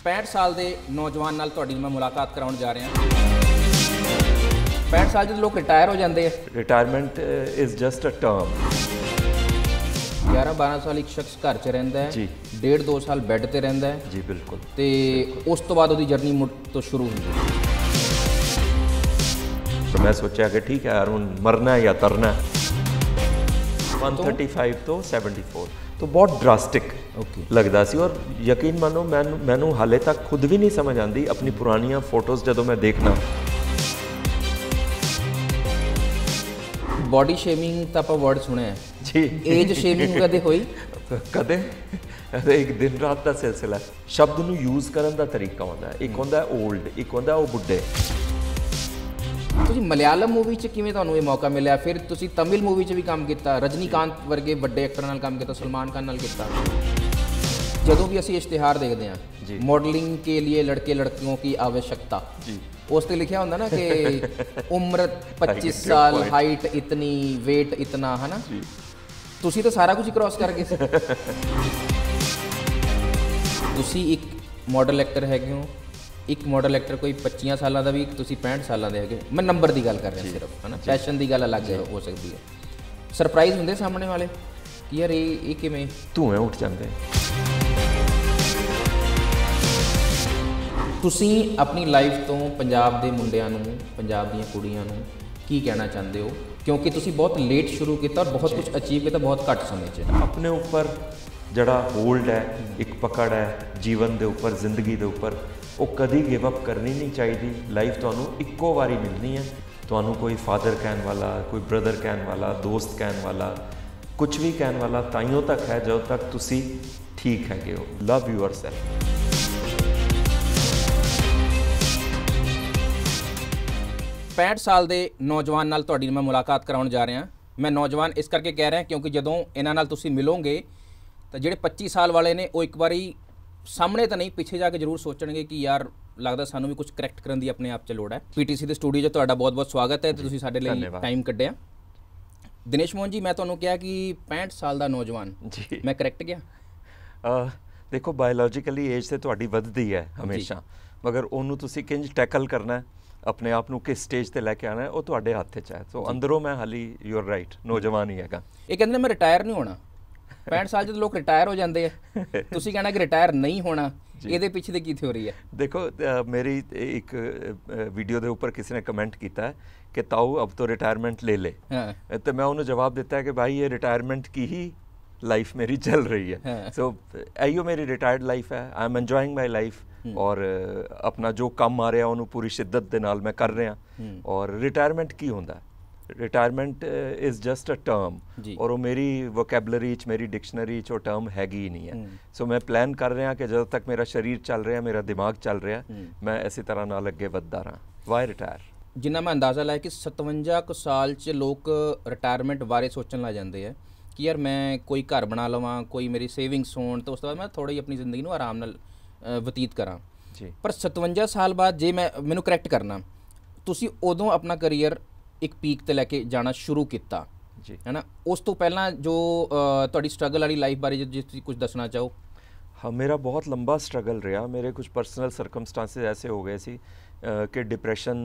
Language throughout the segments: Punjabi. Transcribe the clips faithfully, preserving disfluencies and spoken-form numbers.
पैंठ साल के नौजवान नाल तुहाडी मैं मुलाकात कराउण जा रहा। पैंठ साल जो लोग रिटायर हो जाते हैं। Retirement is just a term. ग्यारह बारह साल एक शख्स घर च रहिंदा है जी, डेढ़ दो साल बैड ते रहिंदा है जी बिल्कुल, ते उस तो बाद उहदी जर्नी मुड़ तो शुरू हुंदी है। तो मैं सोचा कि ठीक है यार हुण मरना है या तरना है। One thirty five to seventy four तो बहुत ड्रास्टिक ओके लगता सी। और यकीन मानो मैनू मैनू हाले तक खुद भी नहीं समझ आती अपनी पुरानियां फोटोज़ जदों मैं देखना। बॉडी शेमिंग तो आप वर्ड सुने हैं जी, एज शेमिंग कदे होई? कदे एक दिन रात का सिलसिला। शब्द नू यूज़ करन दा तरीका होंदा है, एक होंदा है ओल्ड, एक होंदा है वो बुढ़े। ਤੁਸੀਂ ਮਲਿਆਲਮ मूवी च किवें ਤੁਹਾਨੂੰ ਇਹ ਮੌਕਾ ਮਿਲਿਆ? ਫਿਰ ਤੁਸੀਂ तमिल मूवी च भी काम ਕੀਤਾ, रजनीकांत वर्गे ਵੱਡੇ ਐਕਟਰ ਨਾਲ काम ਕੀਤਾ, सलमान खान ਨਾਲ ਕੀਤਾ। ਜਦੋਂ ਵੀ ਅਸੀਂ ਇਸ਼ਤਿਹਾਰ ਦੇਖਦੇ ਹਾਂ मॉडलिंग के लिए लड़के लड़कियों की आवश्यकता जी, उस पर लिखा होंगे ना कि उम्र पच्चीस साल, हाइट इतनी, वेट इतना, है ना? तुसी तो सारा कुछ क्रॉस कर गए। तुसी एक मॉडल एक्टर हैगे हो, एक मॉडल एक्टर कोई पच्चीस साल का भी, एक तुसी पैंठ साल के है। मैं नंबर की गल कर रहा सिर्फ, है ना? फैशन की गल अलग हो सकती है। सरप्राइज होंगे सामने वाले कि यार ये ये किवें धुएं उठ जाते हैं। ਤੁਸੀਂ ਆਪਣੀ ਲਾਈਫ ਤੋਂ ਪੰਜਾਬ ਦੇ ਮੁੰਡਿਆਂ ਨੂੰ, ਪੰਜਾਬ ਦੀਆਂ ਕੁੜੀਆਂ ਨੂੰ ਕੀ ਕਹਿਣਾ ਚਾਹੁੰਦੇ ਹੋ? ਕਿਉਂਕਿ ਤੁਸੀਂ ਬਹੁਤ ਲੇਟ ਸ਼ੁਰੂ ਕੀਤਾ ਔਰ ਬਹੁਤ ਕੁਝ ਅਚੀਵ ਕੀਤਾ ਬਹੁਤ ਘੱਟ ਸਮੇਂ 'ਚ। अपने उपर जड़ा होल्ड है, एक पकड़ है जीवन के उपर, जिंदगी के उपर, वो कभी गिव अप करनी नहीं चाहिए। लाइफ तुहानू इक्को वारी मिलनी है। तुहानू कोई फादर कहने वाला, कोई ब्रदर कहने वाला, दोस्त कहने वाला, कुछ भी कहने वाला ताइयों तक है जब तक तुसी ठीक हैगे हो। Love your self. पैंठ साल के नौजवान नाल तुहाडी मैं मुलाकात कराउण जा रहा। मैं नौजवान इस करके कह रहा क्योंकि जदों इन्हां नाल तुसीं मिलोगे तो जिहड़े पच्ची साल वाले ने वो एक बारी सामने तो नहीं पिछे जाके जरूर सोचणगे कि यार लगदा सानू भी कुछ करैक्ट करन दी अपने आप च लोड़ है। पीटीसी के स्टूडियो 'च तुहाडा बहुत बहुत स्वागत है ते तुसीं साडे लई टाइम कड्ढिआ। दिनेश मोहन जी, मैं तुहानूं कहा कि पैंठ साल का नौजवान जी, मैं करैक्ट गया? आ, देखो बायोलॉजिकली एज तो तुहाडी वधदी है हमेशा, मगर उन्होंने तुसीं किंज टैकल करना है, अपने आप को किस स्टेज पर लैके आना है, वो तुहाडे हत्थ च है। तो अंदरों मैं हाली यू आर राइट नौजवान ही हैगा। ये कहते मैं रिटायर नहीं होना। पैंठ साल जो लोग रिटायर हो जाते हैं, तुसीं कहना कि रिटायर नहीं होना, ये पीछे की की थ्योरी है? देखो आ, मेरी एक वीडियो के उपर किसी ने कमेंट किया है कि ताऊ अब तो रिटायरमेंट ले ले। हाँ। तो मैं उन्होंने जवाब दिता है कि भाई ये रिटायरमेंट की ही लाइफ मेरी चल रही है। हाँ। सो आइयो मेरी रिटायर्ड लाइफ है, I am enjoying my life और अपना जो काम आ रहा उन्होंने पूरी शिद्दत के नाल मैं कर रहा। और रिटायरमेंट की होंदा, retirement is just a term, और वो मेरी वोकैबलरी च, मेरी डिक्शनरी च वो टर्म हैगी ही नहीं है। सो मैं प्लान कर रहा कि जब तक मेरा शरीर चल रहा, मेरा दिमाग चल रहा, मैं इसी तरह नाल अगे वधदा रहा। Y retire? जिन्ना मैं अंदाज़ा लाया कि सतवंजा क साल च लोग रिटायरमेंट बारे सोचण लग जाते हैं कि यार मैं कोई घर बना लवां, कोई मेरी सेविंग्स होण, तो उस तो बाद मैं थोड़ी अपनी जिंदगी नूं आराम नाल बतीत करा। पर सतवंजा साल बाद जे मैं मैनू करैक्ट करना, तुसी उदों अपना करियर एक पीक ते लैके जाना शुरू किया है ना? उस तो पहला जो तुहाडी स्ट्रगल वाली लाइफ बारे जे तुसीं कुछ दसना चाहो? हाँ, मेरा बहुत लंबा स्ट्रगल रहा। मेरे कुछ पर्सनल सरकमस्टांसिस ऐसे हो गए सी कि डिप्रैशन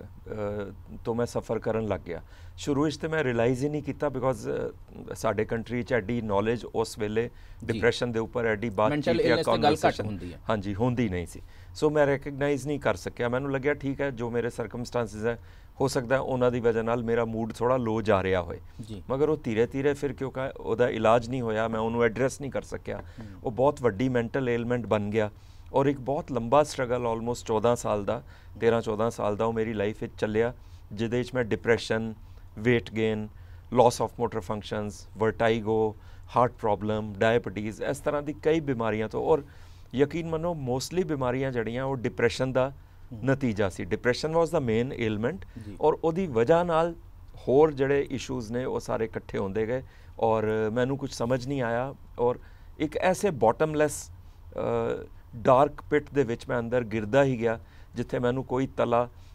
तो मैं सफ़र करन लग गया। शुरू तो मैं रियलाइज़ ही नहीं किया बिकॉज साडे कंट्री च एडी नॉलेज उस वेले डिप्रैशन के उपर एडी बातचीत या कॉन्वर्सेशन हाँ जी होंदी नहीं सी। सो मैं रिकगनाइज़ नहीं कर सकिया। मैनू लग्या ठीक है जो मेरे सरकमस्टांसिस है, हो सकता है उन्हों की वजह नाल मेरा मूड थोड़ा लो जा रहा होए, मगर वो धीरे धीरे फिर क्योंकि उसका इलाज नहीं होया, मैं उन्होंने एड्रैस नहीं कर सकिया, वो बहुत वड्डी मैंटल एलमेंट बन गया। और एक बहुत लंबा स्ट्रगल ऑलमोस्ट चौदह साल का, तेरह चौदह साल का वो मेरी लाइफ चलिया, जिदे मैं depression, weight gain, loss of motor functions, vertigo, heart problem, diabetes, इस तरह की कई बीमारियां तो, और यकीन मनो मोस्टली बीमारियां जड़ियाँ वो डिप्रैशन का नतीजा सी। Depression was the main element, और उसकी वजह नाल होर जड़े इशूज़ ने वो सारे इकट्ठे होंदे गए, और मैनू कुछ समझ नहीं आया। और एक ऐसे बॉटमलैस डार्क पिट दे विच मैं अंदर गिरदा ही गया जिथे मैनू कोई तला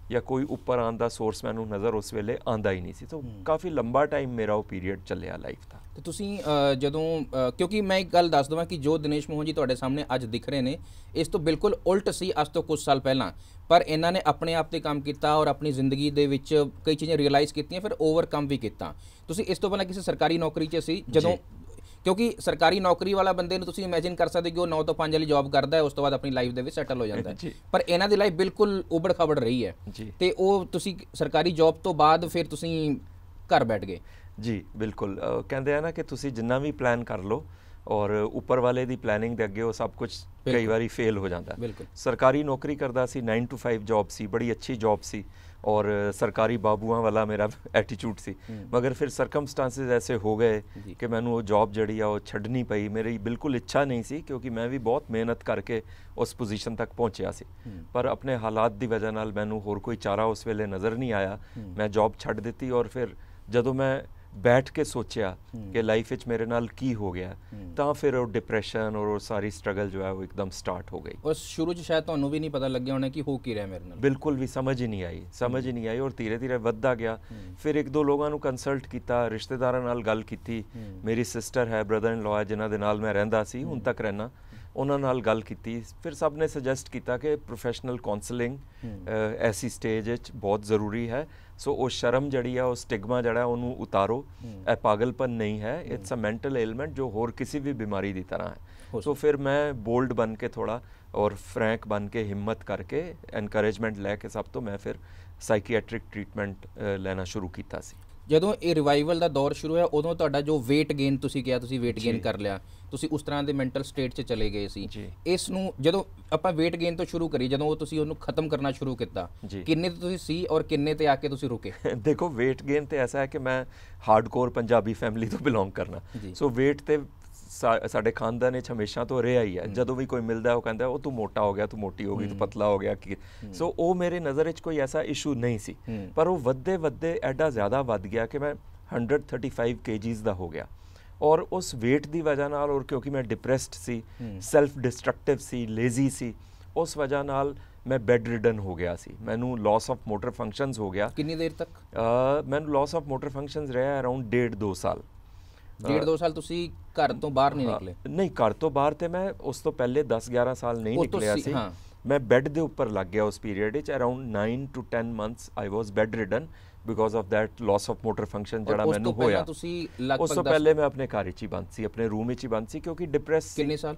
ਜਾਂ ਕੋਈ ਉੱਪਰ ਆਉਣ ਦਾ ਸੋਰਸ ਮੈਨੂੰ ਨਜ਼ਰ ਉਸ ਵੇਲੇ ਆਉਂਦਾ ਹੀ ਨਹੀਂ ਸੀ। ਸੋ ਕਾਫੀ ਲੰਬਾ ਟਾਈਮ ਮੇਰਾ ਉਹ ਪੀਰੀਅਡ ਚੱਲਿਆ ਲਾਈਫ ਦਾ। ਤੇ ਤੁਸੀਂ ਅ, ਜਦੋਂ ਅ, ਕਿਉਂਕਿ ਮੈਂ ਇੱਕ ਗੱਲ ਦੱਸ ਦਵਾਂ ਕਿ ਜੋ ਦਿਨੇਸ਼ ਮੋਹਨ ਜੀ ਤੁਹਾਡੇ ਸਾਹਮਣੇ ਅੱਜ ਦਿਖ ਰਹੇ ਨੇ, ਇਸ ਤੋਂ ਬਿਲਕੁਲ ਉਲਟ ਸੀ ਅੱਜ ਤੋਂ ਕੁਝ ਸਾਲ ਪਹਿਲਾਂ, ਪਰ ਇਹਨਾਂ ਨੇ ਆਪਣੇ ਆਪ ਤੇ ਕੰਮ ਕੀਤਾ ਔਰ ਆਪਣੀ ਜ਼ਿੰਦਗੀ ਦੇ ਵਿੱਚ ਕਈ ਚੀਜ਼ਾਂ ਰਿਅਲਾਈਜ਼ ਕੀਤੀਆਂ, ਫਿਰ ਓਵਰਕਮ ਵੀ ਕੀਤਾ। ਤੁਸੀਂ ਇਸ ਤੋਂ ਪਹਿਲਾਂ ਕਿਸੇ ਸਰਕਾਰੀ ਨੌਕਰੀ 'ਚ ਸੀ ਜਦੋਂ, ਕਿਉਂਕਿ ਸਰਕਾਰੀ ਨੌਕਰੀ ਵਾਲਾ ਬੰਦੇ ਨੂੰ ਤੁਸੀਂ ਇਮੇਜਿਨ ਕਰ ਸਕਦੇ ਕਿ ਉਹ ਨੌ ਤੋਂ ਪੰਜ ਵਾਲੀ ਜੌਬ ਕਰਦਾ ਹੈ, ਉਸ ਤੋਂ ਬਾਅਦ ਆਪਣੀ ਲਾਈਫ ਦੇ ਵਿੱਚ ਸੈਟਲ ਹੋ ਜਾਂਦਾ ਹੈ, ਪਰ ਇਹਨਾਂ ਦੀ ਲਾਈਫ ਬਿਲਕੁਲ ਉਬੜ ਖਬੜ ਰਹੀ ਹੈ। ਤੇ ਉਹ ਤੁਸੀਂ ਸਰਕਾਰੀ ਜੌਬ ਤੋਂ ਬਾਅਦ ਫਿਰ ਤੁਸੀਂ ਘਰ ਬੈਠ ਗਏ। ਜੀ ਬਿਲਕੁਲ, ਕਹਿੰਦੇ ਆ ਨਾ ਕਿ ਤੁਸੀਂ ਜਿੰਨਾ ਵੀ ਪਲਾਨ ਕਰ ਲਓ ਔਰ ਉੱਪਰ ਵਾਲੇ ਦੀ ਪਲੈਨਿੰਗ ਦੇ ਅੱਗੇ ਉਹ ਸਭ ਕੁਝ ਕਈ ਵਾਰੀ ਫੇਲ ਹੋ ਜਾਂਦਾ। ਸਰਕਾਰੀ ਨੌਕਰੀ ਕਰਦਾ ਸੀ, ਨਾइन ਟੂ फाइव ਜੌਬ ਸੀ, ਬੜੀ ਅੱਛੀ ਜੌਬ ਸੀ ਔਰ ਸਰਕਾਰੀ ਬਾਬੂਆਂ ਵਾਲਾ ਮੇਰਾ ਐਟੀਟਿਊਡ ਸੀ, ਮਗਰ ਫਿਰ ਸਰਕਮਸਟੈਂਸਿਸ ਐਸੇ ਹੋ ਗਏ ਕਿ ਮੈਨੂੰ ਉਹ ਜੌਬ ਜਿਹੜੀ ਆ ਉਹ ਛੱਡਣੀ ਪਈ। ਮੇਰੀ ਬਿਲਕੁਲ ਇੱਛਾ ਨਹੀਂ ਸੀ ਕਿਉਂਕਿ ਮੈਂ ਵੀ ਬਹੁਤ ਮਿਹਨਤ ਕਰਕੇ ਉਸ ਪੋਜੀਸ਼ਨ ਤੱਕ ਪਹੁੰਚਿਆ ਸੀ, ਪਰ ਆਪਣੇ ਹਾਲਾਤ ਦੀ ਵਜ੍ਹਾ ਨਾਲ ਮੈਨੂੰ ਹੋਰ ਕੋਈ ਚਾਰਾ ਉਸ ਵੇਲੇ ਨਜ਼ਰ ਨਹੀਂ ਆਇਆ। ਮੈਂ ਜੌਬ ਛੱਡ ਦਿੱਤੀ ਔਰ ਫਿਰ ਜਦੋਂ ਮੈਂ ਬੈਠ ਕੇ ਸੋਚਿਆ ਕਿ ਲਾਈਫ ਵਿੱਚ ਮੇਰੇ ਨਾਲ ਕੀ ਹੋ ਗਿਆ, ਤਾਂ ਫਿਰ ਉਹ ਡਿਪਰੈਸ਼ਨ ਔਰ ਉਹ ਸਾਰੀ ਸਟਰਗਲ ਜੋ ਹੈ ਉਹ ਇੱਕਦਮ ਸਟਾਰਟ ਹੋ ਗਈ। ਉਸ ਸ਼ੁਰੂ 'ਚ ਸ਼ਾਇਦ ਤੁਹਾਨੂੰ ਵੀ ਨਹੀਂ ਪਤਾ ਲੱਗਿਆ ਹੋਣਾ ਕਿ ਹੋ ਕੀ ਰਿਹਾ ਮੇਰੇ ਨਾਲ, ਬਿਲਕੁਲ ਵੀ ਸਮਝ ਹੀ ਨਹੀਂ ਆਈ, ਸਮਝ ਹੀ ਨਹੀਂ ਆਈ ਔਰ ਧੀਰੇ ਧੀਰੇ ਵੱਧਦਾ ਗਿਆ। ਫਿਰ ਇੱਕ ਦੋ ਲੋਕਾਂ ਨੂੰ ਕੰਸਲਟ ਕੀਤਾ, ਰਿਸ਼ਤੇਦਾਰਾਂ ਨਾਲ ਗੱਲ ਕੀਤੀ, ਮੇਰੀ ਸਿਸਟਰ ਹੈ, ਬ੍ਰਦਰ ਇਨ ਲਾਅ ਹੈ ਜਿਨ੍ਹਾਂ ਦੇ ਨਾਲ ਮੈਂ ਰਹਿੰਦਾ ਸੀ, ਹੁਣ ਤੱਕ ਰਹਿਣਾ, ਉਹਨਾਂ ਨਾਲ ਗੱਲ ਕੀਤੀ। ਫਿਰ ਸਭ ਨੇ ਸੁਜੈਸਟ ਕੀਤਾ ਕਿ ਪ੍ਰੋਫੈਸ਼ਨਲ ਕਾਉਂਸਲਿੰਗ ਐਸੀ ਸਟੇਜ ਵਿੱਚ ਬਹੁਤ ਜ਼ਰੂਰੀ ਹੈ। ਸੋ ਉਹ ਸ਼ਰਮ ਜਿਹੜੀ ਆ, ਉਹ ਸਟਿਗਮਾ ਜਿਹੜਾ ਉਹਨੂੰ ਉਤਾਰੋ, ਇਹ ਪਾਗਲਪਨ ਨਹੀਂ ਹੈ, ਇਟਸ ਅ ਮੈਂਟਲ ਏਲਮੈਂਟ ਜੋ ਹੋਰ ਕਿਸੇ ਵੀ ਬਿਮਾਰੀ ਦੀ ਤਰ੍ਹਾਂ ਹੈ। ਸੋ ਫਿਰ ਮੈਂ ਬੋਲਡ ਬਣ ਕੇ ਥੋੜਾ ਔਰ ਫਰੈਂਕ ਬਣ ਕੇ, ਹਿੰਮਤ ਕਰਕੇ, ਐਨਕਰੇਜਮੈਂਟ ਲੈ ਕੇ ਸਭ ਤੋਂ ਮੈਂ ਫਿਰ ਸਾਈਕੀਐਟ੍ਰਿਕ ਟ੍ਰੀਟਮੈਂਟ ਲੈਣਾ ਸ਼ੁਰੂ ਕੀਤਾ ਸੀ। ਜਦੋਂ ਇਹ ਰਿਵਾਈਵਲ ਦਾ ਦੌਰ ਸ਼ੁਰੂ ਹੋਇਆ ਉਦੋਂ ਤੁਹਾਡਾ ਜੋ weight gain ਤੁਸੀਂ ਕਿਹਾ ਤੁਸੀਂ weight gain ਕਰ ਲਿਆ, ਤੁਸੀਂ ਉਸ ਤਰ੍ਹਾਂ ਦੇ ਮੈਂਟਲ ਸਟੇਟ 'ਚ ਚਲੇ ਗਏ ਸੀ। ਇਸ ਨੂੰ ਜਦੋਂ ਆਪਾਂ weight gain ਤੋਂ ਸ਼ੁਰੂ ਕਰੀ, ਜਦੋਂ ਤੁਸੀਂ ਉਹਨੂੰ ਖਤਮ ਕਰਨਾ ਸ਼ੁਰੂ ਕੀਤਾ, ਕਿੰਨੇ ਤੇ ਤੁਸੀਂ ਸੀ ਔਰ ਕਿੰਨੇ ਤੇ ਆ ਕੇ ਤੁਸੀਂ ਰੁਕੇ? ਦੇਖੋ weight gain ਤੇ ਐਸਾ ਹੈ ਕਿ ਮੈਂ ਹਾਰਡਕੋਰ ਪੰਜਾਬੀ ਫੈਮਿਲੀ ਤੋਂ ਬਿਲੋਂਗ ਕਰਨਾ, ਸੋ weight ਤੇ ਸਾਡੇ ਖਾਨਦਾਨ ਵਿੱਚ ਹਮੇਸ਼ਾ ਤੋਂ ਰਿਹਾ ਹੀ ਹੈ। ਜਦੋਂ ਵੀ ਕੋਈ ਮਿਲਦਾ ਉਹ ਕਹਿੰਦਾ ਉਹ ਤੂੰ ਮੋਟਾ ਹੋ ਗਿਆ, ਤੂੰ ਮੋਟੀ ਹੋ ਗਈ, ਤੂੰ ਪਤਲਾ ਹੋ ਗਿਆ। ਸੋ ਉਹ ਮੇਰੇ ਨਜ਼ਰ ਵਿੱਚ ਕੋਈ ਐਸਾ ਇਸ਼ੂ ਨਹੀਂ ਸੀ, ਪਰ ਉਹ ਵੱਧਦੇ ਵੱਧਦੇ ਐਡਾ ਜ਼ਿਆਦਾ ਵੱਧ ਗਿਆ ਕਿ ਮੈਂ ਹੰਡਰਡ ਥਰਟੀ ਫਾਈਵ ਕੇਜੀਜ਼ ਦਾ ਹੋ ਗਿਆ ਔਰ ਉਸ weight ਦੀ ਵਜ੍ਹਾ ਨਾਲ, ਔਰ ਕਿਉਂਕਿ ਮੈਂ ਡਿਪਰੈਸਡ ਸੀ, ਸੈਲਫ ਡਿਸਟਰਕਟਿਵ ਸੀ, ਲੇਜ਼ੀ ਸੀ, ਉਸ ਵਜ੍ਹਾ ਨਾਲ ਮੈਂ ਬੈੱਡ ਰਿਡਨ ਹੋ ਗਿਆ ਸੀ। ਮੈਨੂੰ ਲਾਸ ਆਫ ਮੋਟਰ ਫੰਕਸ਼ਨਸ ਹੋ ਗਿਆ। ਕਿੰਨੀ ਦੇਰ ਤੱਕ? ਮੈਨੂੰ ਲਾਸ ਆਫ ਮੋਟਰ ਫੰਕਸ਼ਨਸ ਰਿਹਾ ਅਰਾਊਂਡ ਡੇਢ ਦੋ ਸਾਲ। ਡੇਢ ਦੋ ਸਾਲ ਤੁਸੀਂ ਘਰ ਤੋਂ ਬਾਹਰ ਨਹੀਂ ਨਿਕਲੇ? ਨਹੀਂ, ਘਰ ਤੋਂ ਬਾਹਰ ਤੇ ਮੈਂ ਉਸ ਤੋਂ ਪਹਿਲੇ ਦਸ ਗਿਆਰਾਂ ਸਾਲ ਨਹੀਂ ਨਿਕਲਿਆ ਸੀ। ਮੈਂ ਬੈੱਡ ਦੇ ਉੱਪਰ ਲੱਗ ਗਿਆ ਉਸ ਪੀਰੀਅਡ ਵਿੱਚ। Around nine to ten months I was bed ridden because of that loss of motor function ਜਿਹੜਾ ਮੈਨੂੰ ਹੋਇਆ। ਉਸ ਤੋਂ ਪਹਿਲੇ ਮੈਂ ਆਪਣੇ ਘਰ ਵਿੱਚ ਹੀ ਬੰਦ ਸੀ, ਆਪਣੇ ਰੂਮ ਵਿੱਚ ਹੀ ਬੰਦ ਸੀ ਕਿਉਂਕਿ ਡਿਪਰੈਸ। ਕਿੰਨੇ ਸਾਲ?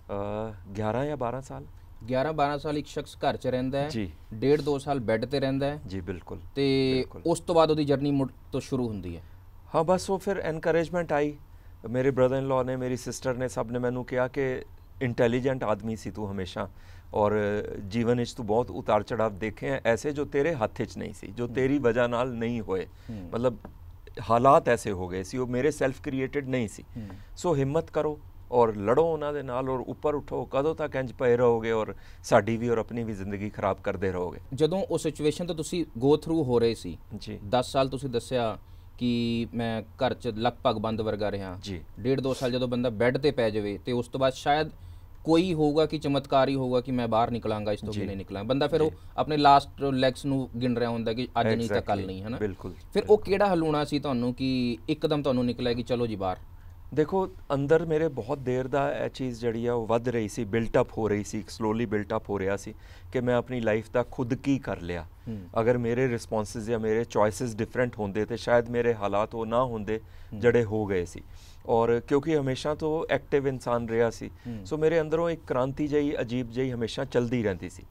ਗਿਆਰਾਂ ਜਾਂ ਬਾਰਾਂ ਸਾਲ। ਗਿਆਰਾਂ ਬਾਰਾਂ ਸਾਲ ਇੱਕ ਸ਼ਖਸ ਘਰ 'ਚ ਰਹਿੰਦਾ ਹੈ ਜੀ, ਡੇਢ ਦੋ ਸਾਲ ਬੈੱਡ ਤੇ ਰਹਿੰਦਾ ਹੈ ਜੀ। ਬਿਲਕੁਲ। ਤੇ ਉਸ ਤੋਂ ਬਾਅਦ ਉਹਦੀ ਜਰਨੀ ਮੁੜ ਤੋਂ ਸ਼ੁਰੂ ਹੁੰਦੀ ਹੈ। ਹਾਂ, ਬਸ ਉਹ ਫਿਰ ਐਨਕਰੇਜਮੈਂਟ ਆਈ। ਮੇਰੇ ਬ੍ਰਦਰ ਇਨ ਲਾਅ ਨੇ, ਮੇਰੀ ਸਿਸਟਰ ਨੇ, ਸਭ ਨੇ ਮੈਨੂੰ ਕਿਹਾ ਕਿ ਇੰਟੈਲੀਜੈਂਟ ਆਦਮੀ ਸੀ ਤੂੰ ਹਮੇਸ਼ਾ, ਔਰ ਜੀਵਨ ਵਿੱਚ ਤੂੰ ਬਹੁਤ ਉਤਾਰ ਚੜਾਵ ਦੇਖੇ हैं ऐसे जो तेरे हत्थ च नहीं सी, जो तेरी वजह नाल नहीं होए, मतलब हालात ऐसे हो गए सी, वो मेरे सैल्फ क्रिएटेड नहीं सी। सो हिम्मत करो और लड़ो उन्हां दे नाल और ऊपर उठो। कदों तक इंज पए रहोगे और साडी भी और अपनी भी जिंदगी खराब करते रहोगे। ਜਦੋਂ ਉਹ ਸਿਚੁਏਸ਼ਨ ਤੋਂ ਤੁਸੀਂ ਗੋ ਥਰੂ ਹੋ ਰਹੇ ਸੀ ਜੀ, ਦਸ ਸਾਲ ਤੁਸੀਂ ਦੱਸਿਆ ਕਿ ਮੈਂ ਘਰ 'ਚ ਲਗਭਗ ਬੰਦ ਵਰਗਾ ਰਿਹਾ ਜੀ। ਡੇਢ ਦੋ ਸਾਲ ਜਦੋਂ ਬੰਦਾ ਬੈੱਡ ਤੇ ਪੈ ਜਾਵੇ ਤੇ ਉਸ ਤੋਂ ਬਾਅਦ ਸ਼ਾਇਦ ਕੋਈ ਹੋਊਗਾ ਕਿ ਚਮਤਕਾਰ ਹੀ ਹੋਊਗਾ ਕਿ ਮੈਂ ਬਾਹਰ ਨਿਕਲਾਂਗਾ, ਇਸ ਤੋਂ ਵੀ ਨਹੀਂ ਨਿਕਲਾਂਗਾ। ਬੰਦਾ ਫਿਰ ਉਹ ਆਪਣੇ ਲਾਸਟ ਲੈਗਸ ਨੂੰ ਗਿਣ ਰਿਹਾ ਹੁੰਦਾ ਕਿ ਅੱਜ ਨਹੀਂ ਤਾਂ ਕੱਲ ਨਹੀਂ, ਹੈ ਨਾ। ਬਿਲਕੁਲ। ਫਿਰ ਉਹ ਕਿਹੜਾ ਹਲੂਣਾ ਸੀ ਤੁਹਾਨੂੰ ਕਿ ਇੱਕਦਮ ਤੁਹਾਨੂੰ ਨਿਕਲਿਆ ਕਿ ਚਲੋ ਜੀ ਬਾਹਰ? ਦੇਖੋ, ਅੰਦਰ ਮੇਰੇ ਬਹੁਤ ਦੇਰ ਦਾ ਇਹ ਚੀਜ਼ ਜਿਹੜੀ ਆ ਉਹ ਵੱਧ ਰਹੀ ਸੀ, ਬਿਲਟ ਅਪ ਹੋ ਰਹੀ ਸੀ, ਸਲੋਲੀ ਬਿਲਟ ਅਪ ਹੋ ਰਿਹਾ ਸੀ ਕਿ ਮੈਂ ਆਪਣੀ ਲਾਈਫ ਦਾ ਖੁਦ ਕੀ ਕਰ ਲਿਆ। ਅਗਰ ਮੇਰੇ ਰਿਸਪੌਂਸਿਸ ਜਾਂ ਮੇਰੇ ਚੋਇਸਿਸ ਡਿਫਰੈਂਟ ਹੁੰਦੇ ਤੇ ਸ਼ਾਇਦ ਮੇਰੇ ਹਾਲਾਤ ਉਹ ਨਾ ਹੁੰਦੇ ਜਿਹੜੇ ਹੋ ਗਏ ਸੀ। ਔਰ ਕਿਉਂਕਿ ਹਮੇਸ਼ਾ ਤੋਂ ਐਕਟਿਵ ਇਨਸਾਨ ਰਿਹਾ ਸੀ, ਸੋ ਮੇਰੇ ਅੰਦਰੋਂ ਇੱਕ ਕ੍ਰਾਂਤੀ ਜਿਹੀ, ਅਜੀਬ ਜਿਹੀ ਹਮੇਸ਼ਾ ਚੱਲਦੀ ਰਹਿੰਦੀ ਸੀ।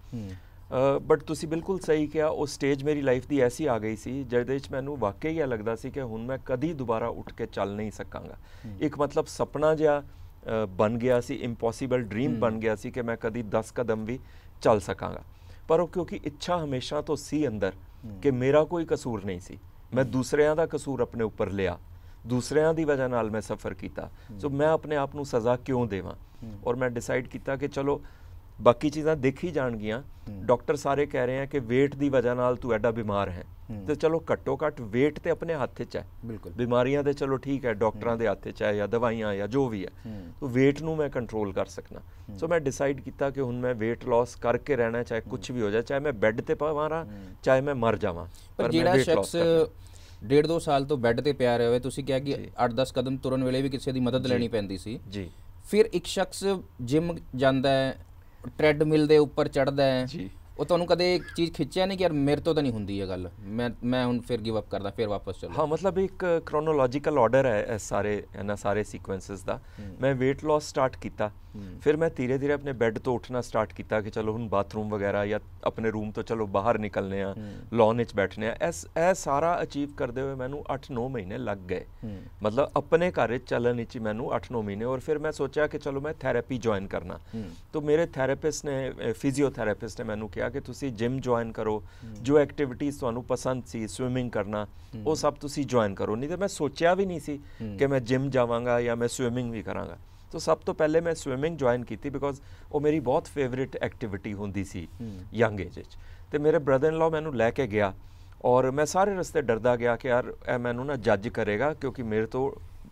ਬਟ ਤੁਸੀਂ ਬਿਲਕੁਲ ਸਹੀ ਕਿਹਾ, ਉਹ ਸਟੇਜ ਮੇਰੀ ਲਾਈਫ ਦੀ ਐਸੀ ਆ ਗਈ ਸੀ ਜਿਹਦੇ ਵਿੱਚ ਮੈਨੂੰ ਵਾਕਈ ਇਹ ਲੱਗਦਾ ਸੀ ਕਿ ਹੁਣ ਮੈਂ ਕਦੀ ਦੁਬਾਰਾ ਉੱਠ ਕੇ ਚੱਲ ਨਹੀਂ ਸਕਾਂਗਾ। ਇੱਕ ਮਤਲਬ ਸੁਪਨਾ ਜਿਹਾ ਬਣ ਗਿਆ ਸੀ, ਇੰਪੋਸੀਬਲ ਡ੍ਰੀਮ ਬਣ ਗਿਆ ਸੀ ਕਿ ਮੈਂ ਕਦੀ ਦਸ ਕਦਮ ਵੀ ਚੱਲ ਸਕਾਂਗਾ। ਪਰ ਉਹ ਕਿਉਂਕਿ ਇੱਛਾ ਹਮੇਸ਼ਾ ਤੋਂ ਸੀ ਅੰਦਰ ਕਿ ਮੇਰਾ ਕੋਈ ਕਸੂਰ ਨਹੀਂ ਸੀ, ਮੈਂ ਦੂਸਰਿਆਂ ਦਾ ਕਸੂਰ ਆਪਣੇ ਉੱਪਰ ਲਿਆ, ਦੂਸਰਿਆਂ ਦੀ ਵਜ੍ਹਾ ਨਾਲ ਮੈਂ ਸਫਰ ਕੀਤਾ। ਸੋ ਮੈਂ ਆਪਣੇ ਆਪ ਨੂੰ ਸਜ਼ਾ ਕਿਉਂ ਦੇਵਾਂ? ਔਰ ਮੈਂ ਡਿਸਾਈਡ ਕੀਤਾ ਕਿ ਚਲੋ ਬਾਕੀ ਚੀਜ਼ਾਂ ਦੇਖੀ ਜਾਣਗੀਆਂ। ਡਾਕਟਰ ਸਾਰੇ ਕਹਿ ਰਹੇ ਆ ਕਿ weight ਦੀ ਵਜ੍ਹਾ ਨਾਲ ਤੂੰ ਐਡਾ ਬਿਮਾਰ ਹੈ, ਤੇ ਚਲੋ ਘੱਟੋ ਘੱਟ weight ਤੇ ਆਪਣੇ ਹੱਥ 'ਚ ਹੈ। ਬਿਲਕੁਲ ਬਿਮਾਰੀਆਂ ਤੇ ਚਲੋ ਠੀਕ ਹੈ ਡਾਕਟਰਾਂ ਦੇ ਹੱਥ 'ਚ ਹੈ ਜਾਂ ਦਵਾਈਆਂ ਜਾਂ ਜੋ ਵੀ ਹੈ, ਤਾਂ weight ਨੂੰ ਮੈਂ ਕੰਟਰੋਲ ਕਰ ਸਕਣਾ। ਸੋ ਮੈਂ ਡਿਸਾਈਡ ਕੀਤਾ ਕਿ ਹੁਣ ਮੈਂ weight loss ਕਰਕੇ ਰਹਿਣਾ, ਚਾਹੇ ਕੁਝ ਵੀ ਹੋ ਜਾਏ, ਚਾਹੇ ਮੈਂ ਬੈੱਡ ਤੇ ਪਵਾਂ ਰਹਾਂ, ਚਾਹੇ ਮੈਂ ਮਰ ਜਾਵਾਂ, ਪਰ ਜਿਹੜਾ ਸ਼ਖਸ ਡੇਢ ਦੋ ਸਾਲ ਤੋਂ ਬੈੱਡ ਤੇ ਪਿਆ ਰਿਹਾ ਹੋਵੇ, ਤੁਸੀਂ ਕਿਹਾ ਕਿ ਅੱਠ ਦਸ ਕਦਮ ਤੁਰਨ ਵੇਲੇ ਵੀ ਕਿਸੇ ਦੀ ਮਦਦ ਲੈਣੀ ਪੈਂਦੀ ਸੀ ਜੀ, ਫਿਰ ਇੱਕ ਸ਼ਖਸ ਜਿਮ ਜਾਂਦਾ ਹੈ, ਟ੍ਰੈਡਮਿਲ ਦੇ ਉੱਪਰ ਚੜ੍ਹਦਾ ਹੈ ਜੀ, ਉਹ ਤੁਹਾਨੂੰ ਕਦੇ ਇੱਕ ਚੀਜ਼ ਖਿੱਚਿਆ ਨਹੀਂ ਕਿ ਯਾਰ ਮੇਰੇ ਤੋਂ ਤਾਂ ਨਹੀਂ ਹੁੰਦੀ ਇਹ ਗੱਲ, ਮੈਂ ਮੈਂ ਹੁਣ ਫਿਰ ਗਿਵ ਅਪ ਕਰਦਾ, ਫਿਰ ਵਾਪਸ ਚਲੋ? ਹਾਂ, ਮਤਲਬ ਇੱਕ ਕ੍ਰੋਨੋਲੋਜੀਕਲ ਆਰਡਰ ਹੈ ਇਹ ਸਾਰੇ ਇਹਨਾਂ ਸਾਰੇ ਸੀਕੁਐਂਸਸ ਦਾ। ਮੈਂ weight loss ਸਟਾਰਟ ਕੀਤਾ, ਫਿਰ ਮੈਂ ਧੀਰੇ ਧੀਰੇ ਆਪਣੇ ਬੈੱਡ ਤੋਂ ਉੱਠਣਾ ਸਟਾਰਟ ਕੀਤਾ ਕਿ ਚਲੋ ਹੁਣ ਬਾਥਰੂਮ ਵਗੈਰਾ ਜਾਂ ਆਪਣੇ ਰੂਮ ਤੋਂ ਚਲੋ ਬਾਹਰ ਨਿਕਲਨੇ ਆ, ਲੌਨ ਵਿੱਚ ਬੈਠਨੇ ਆ। ਇਸ ਇਹ ਸਾਰਾ ਅਚੀਵ ਕਰਦੇ ਹੋਏ ਮੈਨੂੰ ਅੱਠ ਨੌ ਮਹੀਨੇ ਲੱਗ ਗਏ, ਮਤਲਬ ਆਪਣੇ ਘਰ ਵਿੱਚ ਚੱਲਣ ਵਿੱਚ ਹੀ ਮੈਨੂੰ ਅੱਠ ਨੌ ਮਹੀਨੇ। ਔਰ ਫਿਰ ਮੈਂ ਸੋਚਿਆ ਕਿ ਚਲੋ ਮੈਂ ਥੈਰੇਪੀ ਜੁਆਇਨ ਕਰਨਾ, ਤਾਂ ਮੇਰੇ ਥੈਰੇਪਿਸਟ ਨੇ, ਫਿਜ਼ੀਓਥੈਰੇਪਿਸਟ ਨੇ ਮੈਨੂੰ ਕਿਹਾ ਕਿ ਤੁਸੀਂ ਜਿਮ ਜੁਆਇਨ ਕਰੋ, ਜੋ ਐਕਟੀਵਿਟੀਜ਼ ਤੁਹਾਨੂੰ ਪਸੰਦ ਸੀ, ਸਵਿਮਿੰਗ ਕਰਨਾ, ਉਹ ਸਭ ਤੁਸੀਂ ਜੁਆਇਨ ਕਰੋ। ਨਹੀਂ ਤਾਂ ਮੈਂ ਸੋਚਿਆ ਵੀ ਨਹੀਂ ਸੀ ਕਿ ਮੈਂ ਜਿਮ ਜਾਵਾਂਗਾ ਜਾਂ ਮੈਂ ਸਵਿਮਿੰਗ ਵੀ ਕਰਾਂਗਾ। तो सब तो पहले मैं स्विमिंग ज्वाइन की थी बिकॉज वो मेरी बहुत फेवरेट एक्टिविटी होंदी सी यंग एज च। तो मेरे ब्रदर इन लॉ मैनू लैके गया और मैं सारे रस्ते डरदा गया कि यार ए मैनू ना जज करेगा क्योंकि मेरे तो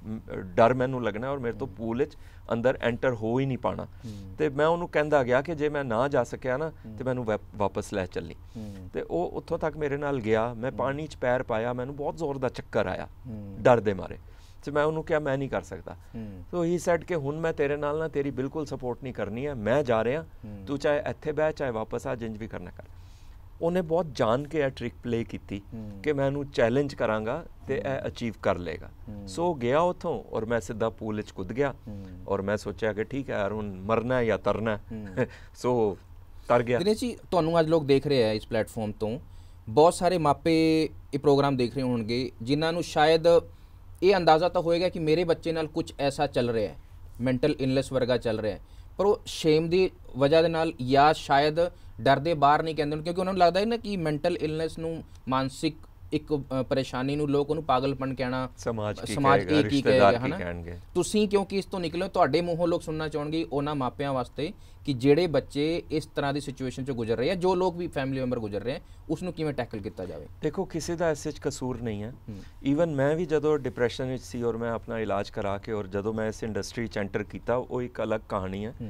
डर मैनू लगना और मेरे तो पूल च अंदर एंटर हो ही नहीं पाना। तो मैं उन्होंने कहता गया कि जे मैं ना जा सकिया ना तो मैनू वापस लै चलनी। तो वो उत्थों तक मेरे नाल गया, मैं पानी च पैर पाया, मैनू बहुत जोर दा चक्कर आया डर दे मारे। तो मैं उन्होंने क्या मैं नहीं कर सकता। तो ही सैड कि हुण मैं तेरे नाल ना तेरी बिल्कुल सपोर्ट नहीं करनी है, मैं जा रहा, तू चाहे इत्थे बह चाहे वापस आ, जिंज भी करना कर। उन्हें बहुत जान के यह ट्रिक प्ले की कि मैं उन्होंने चैलेंज करांगा तो यह अचीव कर लेगा। सो गया उतों और मैं सीधा पूल च कूद गया और मैं सोचा कि ठीक है यार हुण मरना है या तरना है। सो तर गया। दिनेश जी, तुहानूं अज लोग देख रहे हैं इस प्लेटफॉर्म तो बहुत सारे मापे ये प्रोग्राम देख रहे होणगे जिन्हां नूं शायद ये अंदाज़ा तो होएगा कि मेरे बच्चे नाल कुछ ऐसा चल रहा है, मैंटल इलनेस वर्गा चल रहा है, पर वो शेम की वजह दे नाल या शायद डर दे बाहर नहीं कहते क्योंकि उन्होंने लगता है ना कि मैंटल इलनेस नूं मानसिक एक परेशानी नूं लोग उन्होंने पागलपन कहना, समाज समाज ये की कहेगा है ना। तुसीं क्योंकि इस तो निकले, तुहाडे मूहों लोग सुनना चाहणगे उन्हां मापियां वास्ते कि ਜਿਹੜੇ ਬੱਚੇ ਇਸ ਤਰ੍ਹਾਂ ਦੀ ਸਿਚੁਏਸ਼ਨ ਚੋਂ ਗੁਜ਼ਰ ਰਹੇ ਆ, ਜੋ ਲੋਕ ਵੀ ਫੈਮਿਲੀ ਮੈਂਬਰ ਗੁਜ਼ਰ ਰਹੇ ਆ, ਉਸ ਨੂੰ ਕਿਵੇਂ ਟੈਕਲ ਕੀਤਾ ਜਾਵੇ? ਦੇਖੋ ਕਿਸੇ ਦਾ ਐਸੇ ਚ ਕਸੂਰ ਨਹੀਂ ਹੈ। ਈਵਨ ਮੈਂ ਵੀ ਜਦੋਂ ਡਿਪਰੈਸ਼ਨ ਵਿੱਚ ਸੀ ਔਰ ਮੈਂ ਆਪਣਾ ਇਲਾਜ ਕਰਾ ਕੇ ਔਰ ਜਦੋਂ ਮੈਂ ਇਸ ਇੰਡਸਟਰੀ ਚ ਐਂਟਰ ਕੀਤਾ, ਉਹ ਇੱਕ ਅਲੱਗ ਕਹਾਣੀ ਹੈ।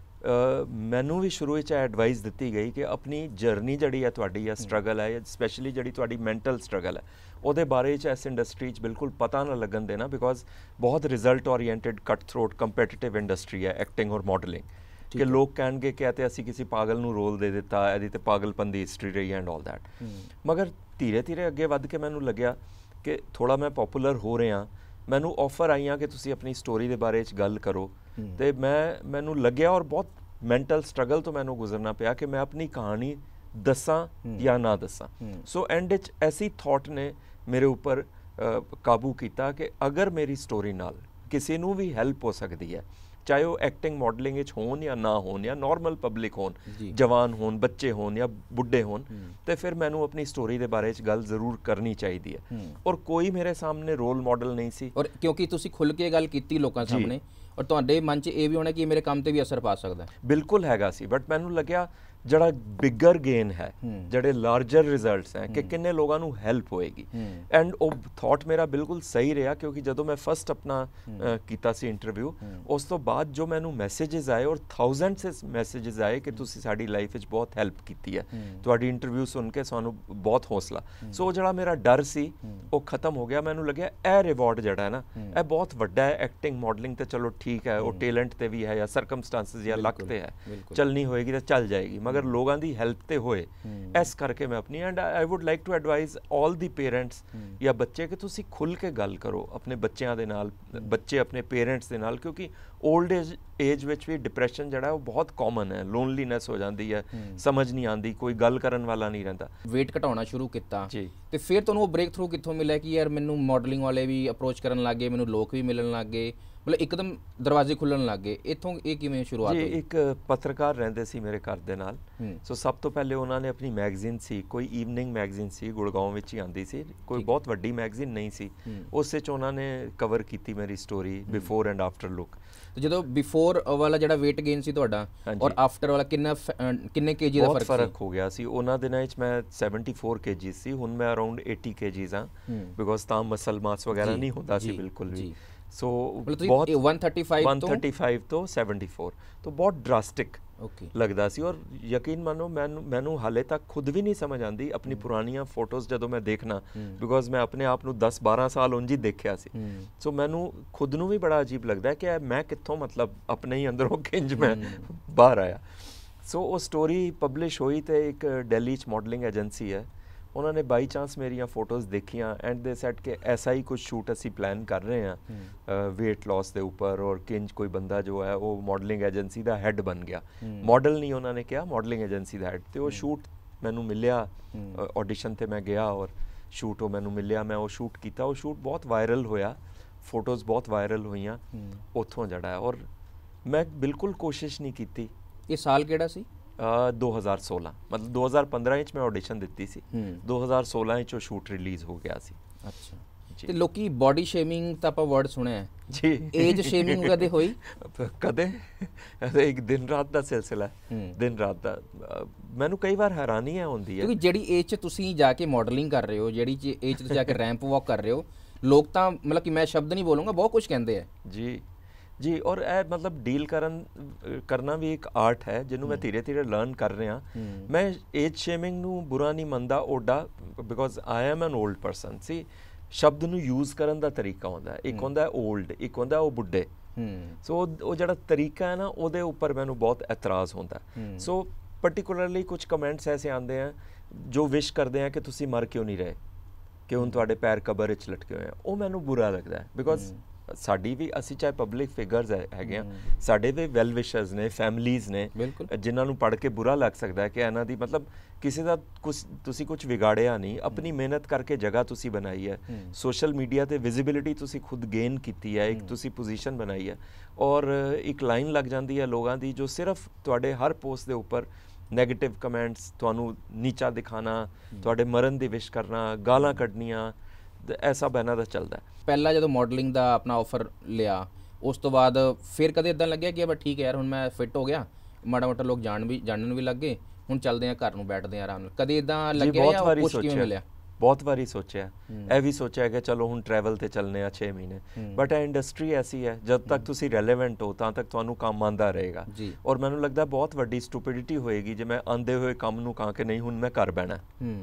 ਮੈਨੂੰ ਵੀ ਸ਼ੁਰੂ ਵਿੱਚ ਐਡਵਾਈਸ ਦਿੱਤੀ ਗਈ ਕਿ ਆਪਣੀ ਜਰਨੀ ਜਿਹੜੀ ਹੈ ਤੁਹਾਡੀ ਜਾਂ ਸਟਰਗਲ ਹੈ, ਸਪੈਸ਼ਲੀ ਜਿਹੜੀ ਤੁਹਾਡੀ ਮੈਂਟਲ ਸਟਰਗਲ ਹੈ, ਉਹਦੇ ਬਾਰੇ ਚ ਇਸ ਇੰਡਸਟਰੀ ਚ ਬਿਲਕੁਲ ਪਤਾ ਨਾ ਲੱਗਣ ਦੇਣਾ ਬਿਕੋਜ਼ ਬਹੁਤ result oriented cut throat competitive industry ਹੈ ਐਕਟਿੰਗ ਔਰ ਮਾਡਲਿੰਗ। ਕਿ ਲੋਕ ਕਹਿਣਗੇ ਕਿ ਤੇ ਅਸੀਂ ਕਿਸੇ ਪਾਗਲ ਨੂੰ ਰੋਲ ਦੇ ਦਿੱਤਾ, ਇਹਦੀ ਤੇ ਪਾਗਲਪਨ ਦੀ ਹਿਸਟਰੀ ਰਹੀ ਐਂਡ ਆਲ ਦੈਟ। ਮਗਰ ਧੀਰੇ ਧੀਰੇ ਅੱਗੇ ਵੱਧ ਕੇ ਮੈਨੂੰ ਲੱਗਿਆ ਕਿ ਥੋੜ੍ਹਾ ਮੈਂ ਪੋਪੂਲਰ ਹੋ ਰਿਹਾ, ਮੈਨੂੰ ਆਫਰ ਆਈਆਂ ਕਿ ਤੁਸੀਂ ਆਪਣੀ ਸਟੋਰੀ ਦੇ ਬਾਰੇ 'ਚ ਗੱਲ ਕਰੋ। ਅਤੇ ਮੈਂ ਮੈਨੂੰ ਲੱਗਿਆ ਔਰ ਬਹੁਤ ਮੈਂਟਲ ਸਟਰਗਲ ਤੋਂ ਮੈਨੂੰ ਗੁਜ਼ਰਨਾ ਪਿਆ ਕਿ ਮੈਂ ਆਪਣੀ ਕਹਾਣੀ ਦੱਸਾਂ ਜਾਂ ਨਾ ਦੱਸਾਂ। ਸੋ ਐਂਡ 'ਚ ਐਸੀ ਥੋਟ ਨੇ ਮੇਰੇ ਉੱਪਰ ਕਾਬੂ ਕੀਤਾ ਕਿ ਅਗਰ ਮੇਰੀ ਸਟੋਰੀ ਨਾਲ ਕਿਸੇ ਨੂੰ ਵੀ ਹੈਲਪ ਹੋ ਸਕਦੀ ਹੈ, ਚਾਹੇ ਉਹ ਐਕਟਿੰਗ ਮਾਡਲਿੰਗ ਵਿੱਚ ਹੋਣ ਜਾਂ ਨਾ ਹੋਣ ਜਾਂ ਨੋਰਮਲ ਪਬਲਿਕ ਹੋਣ, ਜਵਾਨ ਹੋਣ, ਬੱਚੇ ਹੋਣ ਜਾਂ ਬੁੱਢੇ ਹੋਣ, ਤੇ ਫਿਰ ਮੈਨੂੰ ਆਪਣੀ ਸਟੋਰੀ ਦੇ ਬਾਰੇ 'ਚ ਗੱਲ ਜ਼ਰੂਰ ਕਰਨੀ ਚਾਹੀਦੀ ਹੈ। ਔਰ ਕੋਈ ਮੇਰੇ ਸਾਹਮਣੇ ਰੋਲ ਮਾਡਲ ਨਹੀਂ ਸੀ। ਔਰ ਕਿਉਂਕਿ ਤੁਸੀਂ ਖੁੱਲ੍ਹ ਕੇ ਗੱਲ ਕੀਤੀ ਲੋਕਾਂ ਸਾਹਮਣੇ, ਔਰ ਤੁਹਾਡੇ ਮਨ 'ਚ ਇਹ ਵੀ ਹੋਣਾ ਕਿ ਮੇਰੇ ਕੰਮ ਤੇ ਵੀ ਅਸਰ ਪਾ ਸਕਦਾ। ਬਿਲਕੁਲ ਹੈਗਾ ਸੀ, ਬਟ ਮੈਨੂੰ ਲੱਗਿਆ ਜਿਹੜਾ ਬਿਗਰ ਗੇਨ ਹੈ, ਜਿਹੜੇ ਲਾਰਜਰ ਰਿਜ਼ਲਟਸ ਹੈ ਕਿ ਕਿੰਨੇ ਲੋਕਾਂ ਨੂੰ ਹੈਲਪ ਹੋਏਗੀ। ਐਂਡ ਉਹ ਥਾਟ ਮੇਰਾ ਬਿਲਕੁਲ ਸਹੀ ਰਿਹਾ ਕਿਉਂਕਿ ਜਦੋਂ ਮੈਂ ਫਸਟ ਆਪਣਾ ਕੀਤਾ ਸੀ ਇੰਟਰਵਿਊ, ਉਸ ਤੋਂ ਬਾਅਦ ਜੋ ਮੈਨੂੰ ਮੈਸੇजेस ਆਏ ਔਰ ਥਾਊਜ਼ੈਂਡਸ ਮੈਸੇजेस ਆਏ ਕਿ ਤੁਸੀਂ ਸਾਡੀ ਲਾਈਫ ਵਿੱਚ ਬਹੁਤ ਹੈਲਪ ਕੀਤੀ ਹੈ, ਤੁਹਾਡੀ ਇੰਟਰਵਿਊ ਸੁਣ ਕੇ ਸਾਨੂੰ ਬਹੁਤ ਹੌਸਲਾ। ਸੋ ਜਿਹੜਾ ਮੇਰਾ ਡਰ ਸੀ ਉਹ ਖਤਮ ਹੋ ਗਿਆ। ਮੈਨੂੰ ਲੱਗਿਆ ਇਹ ਰਿਵਾਰਡ ਜਿਹੜਾ ਹੈ ਨਾ, ਇਹ ਬਹੁਤ ਵੱਡਾ ਹੈ। ਐਕਟਿੰਗ ਮਾਡਲਿੰਗ ਤੇ ਚਲੋ ਠੀਕ ਹੈ, ਉਹ ਟੈਲੈਂਟ ਤੇ ਵੀ ਹੈ ਜਾਂ ਸਰਕਮਸਟੈਂਸਿਸ ਜਾਂ ਲੱਕ ਤੇ ਹੈ, ਚੱਲਣੀ ਹੋਏਗੀ ਤਾਂ ਚੱਲ ਜਾਏਗੀ, ਮਗਰ ਲੋਕਾਂ ਦੀ ਹੈਲਪ ਤੇ ਹੋਏ, ਇਸ ਕਰਕੇ ਮੈਂ ਆਪਣੀ। And I would like to advise all the parents ਜਾਂ ਬੱਚੇ ਕਿ ਤੁਸੀਂ ਖੁੱਲ੍ਹ ਕੇ ਗੱਲ ਕਰੋ ਆਪਣੇ ਬੱਚਿਆਂ ਦੇ ਨਾਲ, ਬੱਚੇ ਆਪਣੇ ਪੇਰੈਂਟਸ ਦੇ ਨਾਲ, ਕਿਉਂਕਿ ਓਲਡ ਏਜ ਏਜ ਵਿੱਚ ਵੀ ਡਿਪਰੈਸ਼ਨ ਜਿਹੜਾ ਉਹ ਬਹੁਤ ਕਾਮਨ ਹੈ, ਲੋਨਲੀਨੈਸ ਹੋ ਜਾਂਦੀ ਹੈ, ਸਮਝ ਨਹੀਂ ਆਉਂਦੀ, ਕੋਈ ਗੱਲ ਕਰਨ ਵਾਲਾ ਨਹੀਂ ਰਹਿੰਦਾ। ਵੇਟ ਘਟਾਉਣਾ ਸ਼ੁਰੂ ਕੀਤਾ ਤੇ ਫਿਰ ਤੁਹਾਨੂੰ ਉਹ ਬ੍ਰੇਕ ਥਰੂ ਕਿੱਥੋਂ ਮਿਲਿਆ ਕਿ ਯਾਰ ਮੈਨੂੰ ਮਾਡਲਿੰਗ ਵਾਲੇ ਵੀ ਅਪਰੋਚ ਕਰਨ ਲੱਗ ਗਏ, ਮੈਨੂੰ ਲੋਕ ਵੀ ਮਿਲਣ ਲੱਗ ਗਏ, ਮਤਲਬ ਇੱਕਦਮ ਦਰਵਾਜ਼ੇ ਖੁੱਲਣ ਲੱਗ ਗਏ, ਇੱਥੋਂ ਇਹ ਕਿਵੇਂ ਸ਼ੁਰੂਆਤ ਜੀ ਹੋਈ? ਇੱਕ ਪੱਤਰਕਾਰ ਰਹਿੰਦੇ ਸੀ ਮੇਰੇ ਘਰ ਦੇ ਨਾਲ, ਸੋ ਸਭ ਤੋਂ ਪਹਿਲੇ ਉਹਨਾਂ ਨੇ ਆਪਣੀ ਮੈਗਜ਼ੀਨ ਸੀ, ਕੋਈ ਈਵਨਿੰਗ ਮੈਗਜ਼ੀਨ ਸੀ, ਗੁੜਗਾਉਂ ਵਿੱਚ ਹੀ ਆਉਂਦੀ ਸੀ, ਕੋਈ ਬਹੁਤ ਵੱਡੀ ਮੈਗਜ਼ੀਨ ਨਹੀਂ ਸੀ, ਉਸ ਵਿੱਚ ਉਹਨਾਂ ਨੇ ਕਵਰ ਕੀਤੀ ਮੇਰੀ story before and after look. ਤੇ ਜਦੋਂ ਬਿਫੋਰ ਵਾਲਾ ਜਿਹੜਾ weight gain ਸੀ ਤੁਹਾਡਾ ਔਰ ਆਫਟਰ ਵਾਲਾ ਕਿੰਨਾ ਕਿੰਨੇ ਕੇਜੀ ਦਾ ਫਰਕ ਸੀ? ਬਹੁਤ ਫਰਕ ਹੋ ਗਿਆ ਸੀ। ਉਹਨਾਂ ਦਿਨਾਂ ਵਿੱਚ ਮੈਂ ਚੌਹੱਤਰ ਕੇਜੀ ਸੀ, ਹੁਣ ਮੈਂ ਅਰਾਊਂਡ अस्सी ਕੇਜੀਜ਼ ਹਾਂ, ਬਿਕੋਜ਼ ਤਾਂ ਮਸਲ ਮਾਸ ਵਗੈਰਾ ਨਹੀਂ ਹੁੰਦਾ ਸੀ ਬਿਲਕੁਲ ਵੀ। ਸੋ ਬਹੁਤ ਇੱਕ ਸੌ ਪੈਂਤੀ ਇੱਕ ਸੌ ਪੈਂਤੀ ਤੋਂ ਚੌਹੱਤਰ ਤੋਂ ਬਹੁਤ ਡਰਾਸਟਿਕ ਲੱਗਦਾ ਸੀ। ਔਰ ਯਕੀਨ ਮੰਨੋ ਮੈਨੂੰ ਮੈਨੂੰ ਹਾਲੇ ਤੱਕ ਖੁਦ ਵੀ ਨਹੀਂ ਸਮਝ ਆਉਂਦੀ ਆਪਣੀ ਪੁਰਾਣੀਆਂ ਫੋਟੋਜ਼ ਜਦੋਂ ਮੈਂ ਦੇਖਣਾ, ਬਿਕੋਜ਼ ਮੈਂ ਆਪਣੇ ਆਪ ਨੂੰ ਦਸ ਬਾਰਾਂ ਸਾਲ ਉਂਝ ਹੀ ਦੇਖਿਆ ਸੀ। ਸੋ ਮੈਨੂੰ ਖੁਦ ਨੂੰ ਵੀ ਬੜਾ ਅਜੀਬ ਲੱਗਦਾ ਕਿ ਮੈਂ ਕਿੱਥੋਂ ਮਤਲਬ ਆਪਣੇ ਹੀ ਅੰਦਰੋਂ ਕਿੰਜ ਮੈਂ ਬਾਹਰ ਆਇਆ। ਸੋ ਉਹ ਸਟੋਰੀ ਪਬਲਿਸ਼ ਹੋਈ ਤੇ ਇੱਕ ਦਿੱਲੀ 'ਚ ਮਾਡਲਿੰਗ ਏਜੰਸੀ ਹੈ, ਉਹਨਾਂ ਨੇ ਬਾਈ ਚਾਂਸ ਮੇਰੀਆਂ ਫੋਟੋਜ਼ ਦੇਖੀਆਂ ਐਂਡ ਦੇ ਸੈਟ ਕਿ ਐਸਾ ਹੀ ਕੁਝ ਸ਼ੂਟ ਅਸੀਂ ਪਲਾਨ ਕਰ ਰਹੇ ਹਾਂ ਵੇਟ ਲਾਸ ਦੇ ਉੱਪਰ, ਔਰ ਕਿੰਜ ਕੋਈ ਬੰਦਾ ਜੋ ਹੈ ਉਹ ਮਾਡਲਿੰਗ ਏਜੰਸੀ ਦਾ ਹੈੱਡ ਬਣ ਗਿਆ, ਮਾਡਲ ਨਹੀਂ ਉਹਨਾਂ ਨੇ ਕਿਹਾ, ਮਾਡਲਿੰਗ ਏਜੰਸੀ ਦਾ ਹੈੱਡ। ਤੇ ਉਹ ਸ਼ੂਟ ਮੈਨੂੰ ਮਿਲਿਆ, ਆਡੀਸ਼ਨ ਤੇ ਮੈਂ ਗਿਆ ਔਰ ਸ਼ੂਟ ਉਹ ਮੈਨੂੰ ਮਿਲਿਆ, ਮੈਂ ਉਹ ਸ਼ੂਟ ਕੀਤਾ। ਉਹ ਸ਼ੂਟ ਬਹੁਤ ਵਾਇਰਲ ਹੋਇਆ, ਫੋਟੋਜ਼ ਬਹੁਤ ਵਾਇਰਲ ਹੋਈਆਂ ਉੱਥੋਂ ਜਿਹੜਾ ਹੈ। ਔਰ ਮੈਂ ਬਿਲਕੁਲ ਕੋਸ਼ਿਸ਼ ਨਹੀਂ ਕੀਤੀ। ਇਹ ਸਾਲ ਕਿਹੜਾ ਸੀ? ਦੋ ਹਜ਼ਾਰ ਸੋਲਾਂ, ਮਤਲਬ ਦੋ ਹਜ਼ਾਰ ਪੰਦਰਾਂ ਵਿੱਚ ਮੈਂ ਆਡੀਸ਼ਨ ਦਿੱਤੀ ਸੀ, ਦੋ ਹਜ਼ਾਰ ਸੋਲਾਂ ਵਿੱਚ ਉਹ ਸ਼ੂਟ ਰਿਲੀਜ਼ ਹੋ ਗਿਆ ਸੀ। ਅੱਛਾ। ਤੇ ਲੋਕੀ ਬਾਡੀ ਸ਼ੇਮਿੰਗ ਤਾਂ ਆਪਾਂ ਵਰਡ ਸੁਣਿਆ ਜੀ, ਏਜ ਸ਼ੇਮਿੰਗ ਕਦੇ ਹੋਈ? ਕਦੇ ਇੱਕ ਦਿਨ ਰਾਤ ਦਾ ਸਿਲਸਿਲਾ, ਦਿਨ ਰਾਤ ਦਾ। ਮੈਨੂੰ ਕਈ ਵਾਰ ਹੈਰਾਨੀ ਹੁੰਦੀ ਹੈ ਕਿਉਂਕਿ ਜਿਹੜੀ ਏਜ 'ਚ ਤੁਸੀਂ ਜਾ ਕੇ ਮਾਡਲਿੰਗ ਕਰ ਰਹੇ ਹੋ, ਜਿਹੜੀ ਏਜ 'ਚ ਤੁਸੀਂ ਜਾ ਕੇ ਰੈਂਪ ਵਾਕ ਕਰ ਰਹੇ ਹੋ, ਲੋਕ ਤਾਂ ਮਤਲਬ ਕਿ ਮੈਂ ਸ਼ਬਦ ਨਹੀਂ ਬੋਲੂੰਗਾ, ਬਹੁਤ ਕੁਝ ਕਹਿੰਦੇ ਆ ਜੀ ਜੀ। ਔਰ ਇਹ ਮਤਲਬ ਡੀਲ ਕਰਨ ਕਰਨਾ ਵੀ ਇੱਕ ਆਰਟ ਹੈ ਜਿਹਨੂੰ ਮੈਂ ਧੀਰੇ ਧੀਰੇ ਲਰਨ ਕਰ ਰਿਹਾ। ਮੈਂ ਏਜ ਸ਼ੇਮਿੰਗ ਨੂੰ ਬੁਰਾ ਨਹੀਂ ਮੰਨਦਾ ਓਡਾ, because I am an old person. ਸੀ ਸ਼ਬਦ ਨੂੰ ਯੂਜ਼ ਕਰਨ ਦਾ ਤਰੀਕਾ ਹੁੰਦਾ, ਇੱਕ ਹੁੰਦਾ ਓਲਡ, ਇੱਕ ਹੁੰਦਾ ਉਹ ਬੁੱਢੇ। ਸੋ ਉਹ ਜਿਹੜਾ ਤਰੀਕਾ ਹੈ ਨਾ, ਉਹਦੇ ਉੱਪਰ ਮੈਨੂੰ ਬਹੁਤ ਇਤਰਾਜ਼ ਹੁੰਦਾ। ਸੋ ਪਰਟੀਕੁਲਰਲੀ ਕੁਝ ਕਮੈਂਟਸ ਐਸੇ ਆਉਂਦੇ ਆ ਜੋ ਵਿਸ਼ ਕਰਦੇ ਆ ਕਿ ਤੁਸੀਂ ਮਰ ਕਿਉਂ ਨਹੀਂ ਰਹੇ, ਕਿ ਹੁਣ ਤੁਹਾਡੇ ਪੈਰ ਕਬਰ ਵਿੱਚ ਲਟਕੇ ਹੋਏ ਆ। ਉਹ ਮੈਨੂੰ ਬੁਰਾ ਲੱਗਦਾ ਹੈ, ਬਿਕੋਜ਼ ਸਾਡੀ ਵੀ, ਅਸੀਂ ਚਾਹੇ ਪਬਲਿਕ ਫਿਗਰਸ ਹੈਗੇ ਆ, ਸਾਡੇ ਵੀ ਵੈਲ ਵਿਸ਼ਰਸ ਨੇ, ਫੈਮਲੀਜ਼ ਨੇ ਜਿਨ੍ਹਾਂ ਨੂੰ ਪੜ੍ਹ ਕੇ ਬੁਰਾ ਲੱਗ ਸਕਦਾ ਕਿ ਇਹਨਾਂ ਦੀ ਮਤਲਬ ਕਿਸੇ ਦਾ ਕੁਛ ਤੁਸੀਂ ਕੁਝ ਵਿਗਾੜਿਆ ਨਹੀਂ, ਆਪਣੀ ਮਿਹਨਤ ਕਰਕੇ ਜਗ੍ਹਾ ਤੁਸੀਂ ਬਣਾਈ ਹੈ, ਸੋਸ਼ਲ ਮੀਡੀਆ ਤੇ ਵਿਜ਼ਿਬਿਲਿਟੀ ਤੁਸੀਂ ਖੁਦ ਗੇਨ ਕੀਤੀ ਹੈ, ਇੱਕ ਤੁਸੀਂ ਪੋਜੀਸ਼ਨ ਬਣਾਈ ਹੈ, ਔਰ ਇੱਕ ਲਾਈਨ ਲੱਗ ਜਾਂਦੀ ਹੈ ਲੋਕਾਂ ਦੀ ਜੋ ਸਿਰਫ ਤੁਹਾਡੇ ਹਰ ਪੋਸਟ ਦੇ ਉੱਪਰ ਨੈਗੇਟਿਵ ਕਮੈਂਟਸ, ਤੁਹਾਨੂੰ ਨੀਚਾ ਦਿਖਾਣਾ, ਤੁਹਾਡੇ ਮਰਨ ਦੀ ਵਿਸ਼ ਕਰਨਾ, ਗਾਲਾਂ ਕੱਢਣੀਆਂ, ਐਸਾ ਬੈਨਾ ਦਾ ਚੱਲਦਾ। ਪਹਿਲਾਂ ਜਦੋਂ ਮਾਡਲਿੰਗ ਦਾ ਆਪਣਾ ਆਫਰ ਲਿਆ, ਉਸ ਤੋਂ ਬਾਅਦ ਫਿਰ ਕਦੇ ਇਦਾਂ ਲੱਗਿਆ ਕਿ ਬਸ ਠੀਕ ਹੈ ਯਾਰ ਹੁਣ ਮੈਂ ਫਿੱਟ ਹੋ ਗਿਆ, ਮਾੜਾ ਮੋਟਾ ਲੋਕ ਜਾਣ ਵੀ ਜਾਣਨ ਵੀ ਲੱਗ ਗਏ, ਹੁਣ ਚੱਲਦੇ ਆ ਘਰ ਨੂੰ ਬੈਠਦੇ ਆ ਆਰਾਮ ਨਾਲ, ਕਦੇ ਇਦਾਂ ਲੱਗਿਆ ਜਾਂ ਕੁਝ ਕਿਵੇਂ ਮਿਲਿਆ? ਬਹੁਤ ਵਾਰੀ ਸੋਚਿਆ, ਇਹ ਵੀ ਸੋਚਿਆ ਕਿ ਚਲੋ ਹੁਣ ਟਰੈਵਲ ਤੇ ਚੱਲਨੇ ਆ ਛੇ ਮਹੀਨੇ, ਬਟ ਇਹ ਇੰਡਸਟਰੀ ਐਸੀ ਹੈ ਜਦ ਤੱਕ ਤੁਸੀਂ ਰੈਲੇਵੈਂਟ ਹੋ ਤਾਂ ਤੱਕ ਤੁਹਾਨੂੰ ਕੰਮ ਆਉਂਦਾ ਰਹੇਗਾ। ਔਰ ਮੈਨੂੰ ਲੱਗਦਾ ਬਹੁਤ ਵੱਡੀ ਸਟੂਪਿਡਿਟੀ ਹੋਏਗੀ ਜੇ ਮੈਂ ਆਂਦੇ ਹੋਏ ਕੰਮ ਨੂੰ ਕਹਾਂ ਕਿ ਨਹੀਂ ਹੁਣ ਮੈਂ ਘਰ ਬਹਿਣਾ,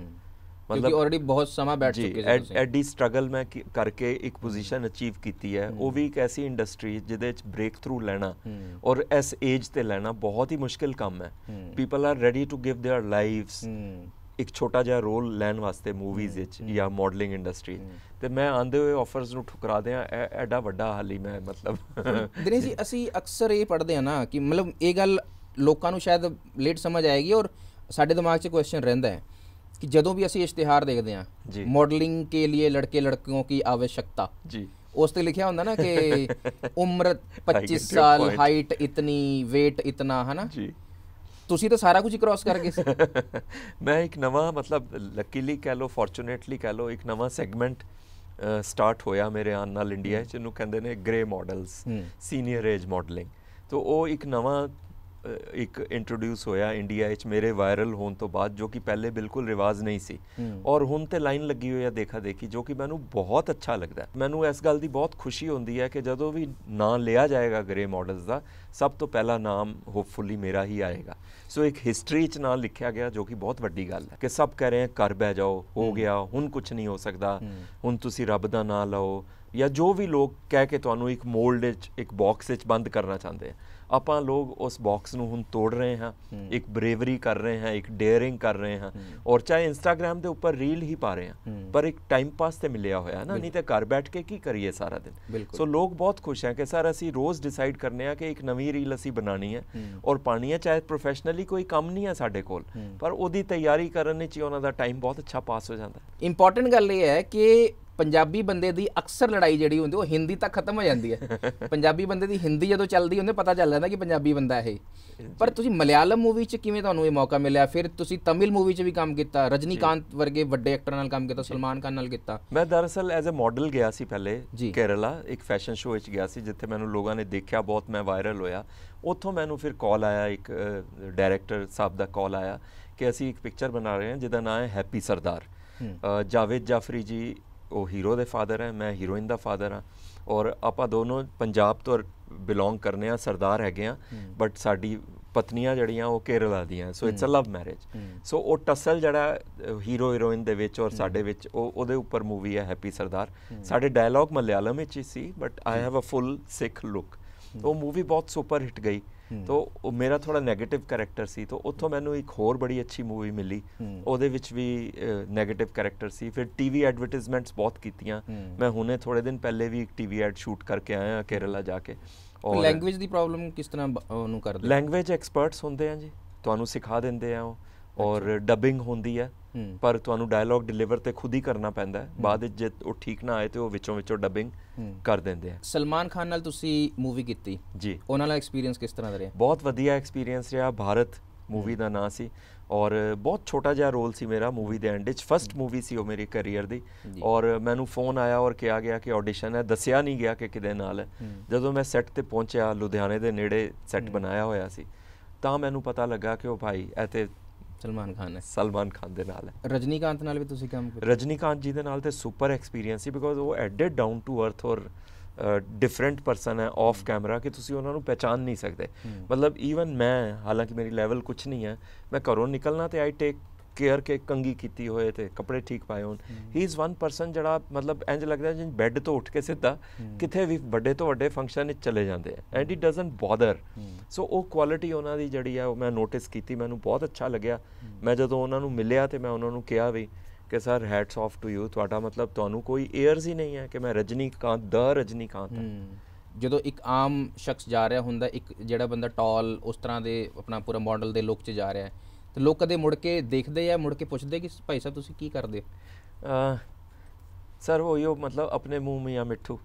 ਮਤਲਬ ਆਲਰੇਡੀ ਬਹੁਤ ਸਮਾਂ ਬੈਠ ਚੁੱਕੇ ਸੀ ਤੁਸੀਂ। ਐਡੀ ਸਟਰਗਲ ਮੈਂ ਕਰਕੇ ਇੱਕ ਪੋਜੀਸ਼ਨ ਅਚੀਵ ਕੀਤੀ ਹੈ, ਉਹ ਵੀ ਇੱਕ ਐਸੀ ਇੰਡਸਟਰੀ ਜਿਹਦੇ ਵਿੱਚ ਬ੍ਰੇਕ ਥਰੂ ਲੈਣਾ ਔਰ ਇਸ ਏਜ ਤੇ ਲੈਣਾ ਬਹੁਤ ਹੀ ਮੁਸ਼ਕਿਲ ਕੰਮ ਹੈ। People are ready to give their lives ਇੱਕ ਛੋਟਾ ਜਿਹਾ ਰੋਲ ਲੈਣ ਵਾਸਤੇ ਮੂਵੀਜ਼ ਵਿੱਚ ਜਾਂ ਮਾਡਲਿੰਗ ਇੰਡਸਟਰੀ, ਤੇ ਮੈਂ ਆਂਦੇ ਹੋਏ ਆਫਰਸ ਨੂੰ ਠੁਕਰਾ ਦਿਆਂ, ਐਡਾ ਵੱਡਾ ਹਾਲੀ ਮੈਂ ਮਤਲਬ। ਦਿਨੇਸ਼ ਜੀ, ਅਸੀਂ ਅਕਸਰ ਇਹ ਪੜ੍ਹਦੇ ਹਾਂ ਨਾ ਕਿ ਮਤਲਬ ਇਹ ਗੱਲ ਲੋਕਾਂ ਨੂੰ ਸ਼ਾਇਦ ਲੇਟ ਸਮਝ ਆਏਗੀ, ਔਰ ਸਾਡੇ ਦਿਮਾਗ 'ਚ ਕੁਐਸਚਨ ਰਹਿੰਦਾ ਹੈ कि ਜਦੋਂ भी ਅਸੀਂ ਇਸ਼ਤਿਹਾਰ ਦੇਖਦੇ ਹਾਂ मॉडलिंग के लिए लड़के लड़कियों की आवश्यकता जी, उस ते लिखा ਹੁੰਦਾ ਨਾ कि उम्र पच्चीस साल, हाइट इतनी, वेट इतना, है ना जी। ਤੁਸੀਂ ਤਾਂ ਸਾਰਾ ਕੁਝ ਕ੍ਰਾਸ ਕਰ ਗਏ ਸੀ। ਮੈਂ ਇੱਕ ਨਵਾਂ ਮਤਲਬ ਲੱਕੀਲੀ ਕਹਿ ਲਓ, ਫੋਰਚੂਨੇਟਲੀ ਕਹਿ ਲਓ, ਇੱਕ ਨਵਾਂ ਸੈਗਮੈਂਟ ਸਟਾਰਟ ਹੋਇਆ ਮੇਰੇ ਆਉਣ ਨਾਲ ਇੰਡੀਆ 'ਚ, ਜਿਹਨੂੰ ਕਹਿੰਦੇ ਨੇ grey models, senior age modelling. ਤਾਂ ਉਹ ਇੱਕ ਨਵਾਂ ਇੱਕ ਇੰਟਰੋਡਿਊਸ ਹੋਇਆ ਇੰਡੀਆ ਵਿੱਚ ਮੇਰੇ ਵਾਇਰਲ ਹੋਣ ਤੋਂ ਬਾਅਦ, ਜੋ ਕਿ ਪਹਿਲੇ ਬਿਲਕੁਲ ਰਿਵਾਜ਼ ਨਹੀਂ ਸੀ, ਔਰ ਹੁਣ ਤੇ ਲਾਈਨ ਲੱਗੀ ਹੋਈ ਹੈ ਦੇਖਾ ਦੇਖੀ, ਜੋ ਕਿ ਮੈਨੂੰ ਬਹੁਤ ਅੱਛਾ ਲੱਗਦਾ। ਮੈਨੂੰ ਇਸ ਗੱਲ ਦੀ ਬਹੁਤ ਖੁਸ਼ੀ ਹੁੰਦੀ ਹੈ ਕਿ ਜਦੋਂ ਵੀ ਨਾਂ ਲਿਆ ਜਾਏਗਾ ਗ੍ਰੇ ਮਾਡਲਸ ਦਾ, ਸਭ ਤੋਂ ਪਹਿਲਾ ਨਾਮ ਹੋਪਫੁਲੀ ਮੇਰਾ ਹੀ ਆਏਗਾ। ਸੋ ਇੱਕ ਹਿਸਟਰੀ 'ਚ ਨਾਂ ਲਿਖਿਆ ਗਿਆ, ਜੋ ਕਿ ਬਹੁਤ ਵੱਡੀ ਗੱਲ ਹੈ ਕਿ ਸਭ ਕਹਿ ਰਹੇ ਘਰ ਬਹਿ ਜਾਓ, ਹੋ ਗਿਆ, ਹੁਣ ਕੁਛ ਨਹੀਂ ਹੋ ਸਕਦਾ, ਹੁਣ ਤੁਸੀਂ ਰੱਬ ਦਾ ਨਾਂ ਲਓ, ਜਾਂ ਜੋ ਵੀ ਲੋਕ ਕਹਿ ਕੇ ਤੁਹਾਨੂੰ ਇੱਕ ਮੋਲਡ ਵਿੱਚ, ਇੱਕ ਬਾਕਸ ਵਿੱਚ ਬੰਦ ਕਰਨਾ ਚਾਹੁੰਦੇ ਆ। ਆਪਾਂ ਲੋਕ ਉਸ ਬਾਕਸ ਨੂੰ ਹੁਣ ਤੋੜ ਰਹੇ ਹਾਂ, ਇੱਕ ਬਰੇਵਰੀ ਕਰ ਰਹੇ ਹਾਂ, ਇੱਕ ਡੇਅਰਿੰਗ ਕਰ ਰਹੇ ਹਾਂ, ਔਰ ਚਾਹੇ ਇੰਸਟਾਗ੍ਰਾਮ ਦੇ ਉੱਪਰ ਰੀਲ ਹੀ ਪਾ ਰਹੇ ਹਾਂ, ਪਰ ਇੱਕ ਟਾਈਮ ਪਾਸ ਤੇ ਮਿਲਿਆ ਹੋਇਆ ਨਾ, ਨਹੀਂ ਤੇ ਘਰ ਬੈਠ ਕੇ ਕੀ ਕਰੀਏ ਸਾਰਾ ਦਿਨ। ਸੋ ਲੋਕ ਬਹੁਤ ਖੁਸ਼ ਹੈ ਕਿ ਸਰ ਅਸੀਂ ਰੋਜ਼ ਡਿਸਾਈਡ ਕਰਨੇ ਆ ਕਿ ਇੱਕ ਨਵੀਂ ਰੀਲ ਅਸੀਂ ਬਣਾਉਣੀ ਹੈ ਔਰ ਪਾਣੀ ਹੈ, ਚਾਹੇ ਪ੍ਰੋਫੈਸ਼ਨਲੀ ਕੋਈ ਕੰਮ ਨਹੀਂ ਹੈ ਸਾਡੇ ਕੋਲ, ਪਰ ਉਹਦੀ ਤਿਆਰੀ ਕਰਨ ਵਿੱਚ ਹੀ ਉਹਨਾਂ ਦਾ ਟਾਈਮ ਬਹੁਤ ਅੱਛਾ ਪਾਸ ਹੋ ਜਾਂਦਾ। ਇੰਪੋਰਟੈਂਟ ਗੱਲ ਇਹ ਹੈ ਕਿ ਪੰਜਾਬੀ ਬੰਦੇ ਦੀ ਅਕਸਰ ਲੜਾਈ ਜਿਹੜੀ ਹੁੰਦੀ ਉਹ ਹਿੰਦੀ ਤੱਕ ਖਤਮ ਹੋ ਜਾਂਦੀ ਹੈ। ਪੰਜਾਬੀ ਬੰਦੇ ਦੀ ਹਿੰਦੀ ਜਦੋਂ ਚੱਲਦੀ ਹੁੰਦੀ ਪਤਾ ਚੱਲ ਜਾਂਦਾ ਕਿ ਪੰਜਾਬੀ ਬੰਦਾ ਇਹ। ਪਰ ਤੁਸੀਂ ਮਲਿਆਲਮ ਮੂਵੀ 'ਚ ਕਿਵੇਂ ਤੁਹਾਨੂੰ ਇਹ ਮੌਕਾ ਮਿਲਿਆ? ਫਿਰ ਤੁਸੀਂ ਤਮਿਲ ਮੂਵੀ 'ਚ ਵੀ ਕੰਮ ਕੀਤਾ, ਰਜਨੀਕਾਂਤ ਵਰਗੇ ਵੱਡੇ ਐਕਟਰ ਨਾਲ ਕੰਮ ਕੀਤਾ, ਸਲਮਾਨ ਖਾਨ ਨਾਲ ਕੀਤਾ। ਮੈਂ ਦਰਅਸਲ ਐਜ਼ ਅ ਮਾਡਲ ਗਿਆ ਸੀ ਪਹਿਲੇ ਕੇਰਲਾ, ਇੱਕ ਫੈਸ਼ਨ ਸ਼ੋਅ ਵਿੱਚ ਗਿਆ ਸੀ ਜਿੱਥੇ ਮੈਨੂੰ ਲੋਕਾਂ ਨੇ ਦੇਖਿਆ, ਬਹੁਤ ਮੈਂ ਵਾਇਰਲ ਹੋਇਆ। ਉੱਥੋਂ ਮੈਨੂੰ ਫਿਰ ਕਾਲ ਆਇਆ, ਇੱਕ ਡਾਇਰੈਕਟਰ ਸਾਹਿਬ ਦਾ ਕਾਲ ਆਇਆ ਕਿ ਅਸੀਂ ਇੱਕ ਪਿਕਚਰ ਬਣਾ ਰਹੇ ਹਾਂ ਜਿਹਦਾ ਨਾਮ ਹੈ ਹੈਪੀ ਸਰਦਾਰ। ਜਾਵੇਦ ਜਾਫਰੀ ਜੀ ਉਹ ਹੀਰੋ ਦੇ ਫਾਦਰ ਹੈ, ਮੈਂ ਹੀਰੋਇਨ ਦਾ ਫਾਦਰ ਹਾਂ, ਔਰ ਆਪਾਂ ਦੋਨੋਂ ਪੰਜਾਬ ਤੋਂ ਬਿਲੋਂਗ ਕਰਨੇ ਆ, ਸਰਦਾਰ ਹੈਗੇ ਆ, ਬਟ ਸਾਡੀ ਪਤਨੀਆਂ ਜਿਹੜੀਆਂ ਉਹ ਕੇਰਲਾ ਦੀਆਂ। So it's a love marriage. ਸੋ ਉਹ ਟਸਲ ਜਿਹੜਾ ਹੀਰੋ ਹੀਰੋਇਨ ਦੇ ਵਿੱਚ ਔਰ ਸਾਡੇ ਵਿੱਚ, ਉਹ ਉਹਦੇ ਉੱਪਰ ਮੂਵੀ ਹੈ ਹੈਪੀ ਸਰਦਾਰ। ਸਾਡੇ ਡਾਇਲੌਗ ਮਲਿਆਲਮ ਵਿੱਚ ਹੀ ਸੀ, but I have a full Sikh look. ਉਹ ਮੂਵੀ ਬਹੁਤ ਸੁਪਰ ਹਿੱਟ ਗਈ। ਤੋ ਉਹ ਮੇਰਾ ਥੋੜਾ ਨੈਗੇਟਿਵ ਕਰੈਕਟਰ ਸੀ, ਤੋ ਉੱਥੋਂ ਮੈਨੂੰ ਇੱਕ ਹੋਰ ਬੜੀ ਅੱਛੀ ਮੂਵੀ ਮਿਲੀ, ਉਹਦੇ ਵਿੱਚ ਵੀ ਨੈਗੇਟਿਵ ਕਰੈਕਟਰ ਸੀ। ਫਿਰ ਟੀਵੀ ਐਡਵਰਟਾਈਜ਼ਮੈਂਟਸ ਬਹੁਤ ਕੀਤੀਆਂ। ਮੈਂ ਹੁਣੇ ਥੋੜੇ ਦਿਨ ਪਹਿਲੇ ਵੀ ਇੱਕ ਟੀਵੀ ਐਡ ਸ਼ੂਟ ਕਰਕੇ ਆਇਆ ਕੇਰਲਾ ਜਾ ਕੇ। ਔਰ ਲੈਂਗੁਏਜ ਦੀ ਪ੍ਰੋਬਲਮ ਕਿਸ ਤਰ੍ਹਾਂ ਉਹਨੂੰ ਕਰਦੇ? ਲੈਂਗੁਏਜ ਐਕਸਪਰਟਸ ਹੁੰਦੇ ਆ ਜੀ, ਤੁਹਾਨੂੰ ਸਿਖਾ ਦਿੰਦੇ ਆ ਉਹ, ਔਰ ਡਬਿੰਗ ਹੁੰਦੀ ਹੈ, ਪਰ ਤੁਹਾਨੂੰ ਡਾਇਲੌਗ ਡਿਲੀਵਰ ਤੇ ਖੁਦ ਹੀ ਕਰਨਾ ਪੈਂਦਾ ਹੈ। ਬਾਅਦ ਵਿੱਚ ਜੇ ਉਹ ਠੀਕ ਨਾ ਆਏ ਤੇ ਉਹ ਵਿੱਚੋਂ ਵਿੱਚੋਂ ਡਬਿੰਗ ਕਰ ਦਿੰਦੇ ਆ। ਸਲਮਾਨ ਖਾਨ ਨਾਲ ਤੁਸੀਂ ਮੂਵੀ ਕੀਤੀ ਜੀ, ਉਹਨਾਂ ਨਾਲ ਐਕਸਪੀਰੀਅੰਸ ਕਿਸ ਤਰ੍ਹਾਂ ਦਾ ਰਿਹਾ? ਬਹੁਤ ਵਧੀਆ ਐਕਸਪੀਰੀਅੰਸ ਰਿਹਾ। ਭਾਰਤ ਮੂਵੀ ਦਾ ਨਾਂ ਸੀ, ਔਰ ਬਹੁਤ ਛੋਟਾ ਜਿਹਾ ਰੋਲ ਸੀ ਮੇਰਾ ਮੂਵੀ ਦੇ ਐਂਡ 'ਚ। ਫਸਟ ਮੂਵੀ ਸੀ ਉਹ ਮੇਰੀ ਕੈਰੀਅਰ ਦੀ, ਔਰ ਮੈਨੂੰ ਫੋਨ ਆਇਆ ਔਰ ਕਿਹਾ ਗਿਆ ਕਿ ਆਡੀਸ਼ਨ ਹੈ। ਦੱਸਿਆ ਨਹੀਂ ਗਿਆ ਕਿ ਕਿਹਦੇ ਨਾਲ ਹੈ। ਜਦੋਂ ਮੈਂ ਸੈੱਟ 'ਤੇ ਪਹੁੰਚਿਆ, ਲੁਧਿਆਣੇ ਦੇ ਨੇੜੇ ਸੈੱਟ ਬਣਾਇਆ ਹੋਇਆ ਸੀ, ਤਾਂ ਮੈਨੂੰ ਪਤਾ ਲੱਗਾ ਕਿ ਉਹ ਭਾਈ ਇਹ ਤੇ ਸਲਮਾਨ ਖਾਨ ਹੈ, ਸਲਮਾਨ ਖਾਨ ਦੇ ਨਾਲ ਹੈ। ਰਜਨੀਕਾਂਤ ਨਾਲ ਵੀ ਤੁਸੀਂ ਕੰਮ ਕੀਤਾ? ਰਜਨੀਕਾਂਤ ਜੀ ਦੇ ਨਾਲ ਤੇ ਸੁਪਰ ਐਕਸਪੀਰੀਅੰਸ ਸੀ, ਬਿਕੋਜ਼ ਉਹ ਐਡੇ ਡਾਊਨ ਟੂ ਅਰਥ ਔਰ ਡਿਫਰੈਂਟ ਪਰਸਨ ਹੈ ਆਫ ਕੈਮਰਾ ਕਿ ਤੁਸੀਂ ਉਹਨਾਂ ਨੂੰ ਪਹਿਚਾਨ ਨਹੀਂ ਸਕਦੇ। ਮਤਲਬ ਈਵਨ ਮੈਂ, ਹਾਲਾਂਕਿ ਮੇਰੀ ਲੈਵਲ ਕੁਛ ਨਹੀਂ ਹੈ, ਮੈਂ ਘਰੋਂ ਨਿਕਲਣਾ ਤੇ ਆਈ ਟੇਕ ਕੇਅਰ ਕਿ ਕੰਗੀ ਕੀਤੀ ਹੋਏ ਤੇ ਕੱਪੜੇ ਠੀਕ ਪਾਏ ਹੋਣ। ਹੀ ਇਜ਼ ਵਨ ਪਰਸਨ ਜਿਹੜਾ ਮਤਲਬ ਇੰਝ ਲੱਗਦਾ ਜਿਵੇਂ ਬੈੱਡ ਤੋਂ ਉੱਠ ਕੇ ਸਿੱਧਾ ਕਿਤੇ ਵੀ ਵੱਡੇ ਤੋਂ ਵੱਡੇ ਫੰਕਸ਼ਨ ਵਿੱਚ ਚਲੇ ਜਾਂਦੇ ਆ, and he doesn't bother. So ਉਹ ਕੁਆਲਿਟੀ ਉਹਨਾਂ ਦੀ ਜਿਹੜੀ ਆ ਉਹ ਮੈਂ ਨੋਟਿਸ ਕੀਤੀ, ਮੈਨੂੰ ਬਹੁਤ ਅੱਛਾ ਲੱਗਿਆ। ਮੈਂ ਜਦੋਂ ਉਹਨਾਂ ਨੂੰ ਮਿਲਿਆ ਤੇ ਮੈਂ ਉਹਨਾਂ ਨੂੰ ਕਿਹਾ ਵੀ ਕਿ sir hats off to you, ਤੁਹਾਡਾ ਮਤਲਬ ਤੁਹਾਨੂੰ ਕੋਈ ਏਅਰਸ ਹੀ ਨਹੀਂ ਹੈ ਕਿ ਮੈਂ ਰਜਨੀਕਾਂਤ ਦਾ ਰਜਨੀਕਾਂਤ ਹਾਂ। ਜਦੋਂ ਇੱਕ ਆਮ ਸ਼ਖਸ ਜਾ ਰਿਹਾ ਹੁੰਦਾ, ਇੱਕ ਜਿਹੜਾ ਬੰਦਾ ਟਾਲ ਉਸ ਤਰ੍ਹਾਂ ਦੇ ਆਪਣਾ ਪੂਰਾ ਮਾਡਲ ਦੇ ਲੁੱਕ 'ਚ ਜਾ ਰਿਹਾ, ਤੇ ਲੋਕ ਕਦੇ ਮੁੜ ਕੇ ਦੇਖਦੇ ਆ, ਮੁੜ ਕੇ ਪੁੱਛਦੇ ਕਿ ਭਾਈ ਸਾਹਿਬ ਤੁਸੀਂ ਕੀ ਕਰਦੇ ਹੋ? ਸਰ ਉਹ ਮਤਲਬ ਆਪਣੇ ਮੂੰਹ ਮੀਆਂ ਮਿੱਠੂ।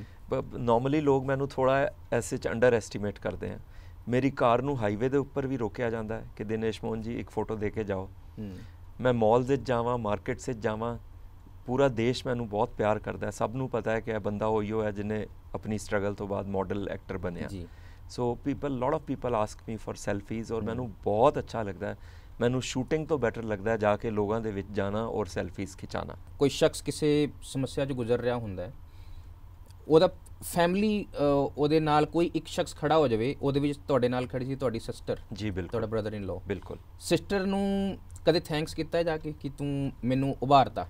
ਨੋਰਮਲੀ ਲੋਕ ਮੈਨੂੰ ਥੋੜ੍ਹਾ ਐਸੇ 'ਚ ਅੰਡਰ ਐਸਟੀਮੇਟ ਕਰਦੇ ਆ। ਮੇਰੀ ਕਾਰ ਨੂੰ ਹਾਈਵੇ ਦੇ ਉੱਪਰ ਵੀ ਰੋਕਿਆ ਜਾਂਦਾ ਹੈ ਕਿ ਦਿਨੇਸ਼ ਮੋਹਨ ਜੀ ਇੱਕ ਫੋਟੋ ਦੇ ਕੇ ਜਾਓ। ਮੈਂ ਮਾਲਸ ਵਿੱਚ ਜਾਵਾਂ, ਮਾਰਕੀਟਸ ਵਿੱਚ ਜਾਵਾਂ, ਪੂਰਾ ਦੇਸ਼ ਮੈਨੂੰ ਬਹੁਤ ਪਿਆਰ ਕਰਦਾ ਹੈ। ਸਭ ਨੂੰ ਪਤਾ ਹੈ ਕਿ ਇਹ ਬੰਦਾ ਉਹੀਓ ਹੈ ਜਿਹਨੇ ਆਪਣੀ ਸਟਰਗਲ ਤੋਂ ਬਾਅਦ ਮਾਡਲ ਐਕਟਰ ਬਣਿਆ। So people lot of people ask me for selfies, ਔਰ ਮੈਨੂੰ ਬਹੁਤ ਅੱਛਾ ਲੱਗਦਾ ਹੈ। ਮੈਨੂੰ ਸ਼ੂਟਿੰਗ ਤੋਂ ਬੈਟਰ ਲੱਗਦਾ ਹੈ ਜਾ ਕੇ ਲੋਕਾਂ ਦੇ ਵਿੱਚ ਜਾਣਾ ਔਰ ਸੈਲਫੀਜ਼ ਖਿਚਾਣਾ। ਕੋਈ ਸ਼ਖਸ ਕਿਸੇ ਸਮੱਸਿਆ 'ਚ ਗੁਜ਼ਰ ਰਿਹਾ ਹੁੰਦਾ ਹੈ, ਉਹਦਾ ਫੈਮਿਲੀ ਉਹਦੇ ਨਾਲ ਕੋਈ ਇੱਕ ਸ਼ਖਸ ਖੜਾ ਹੋ ਜਾਵੇ, ਉਹਦੇ ਵਿੱਚ ਤੁਹਾਡੇ ਨਾਲ ਖੜੀ ਸੀ ਤੁਹਾਡੀ ਸਿਸਟਰ। ਜੀ ਬਿਲਕੁਲ, ਤੁਹਾਡਾ ਬ੍ਰਦਰ ਇਨ ਲਾਅ। ਬਿਲਕੁਲ। ਸਿਸਟਰ ਨੂੰ ਕਦੇ ਥੈਂਕਸ ਕੀਤਾ ਜਾ ਕੇ ਕਿ ਤੂੰ ਮੈਨੂੰ ਉਭਾਰਤਾ?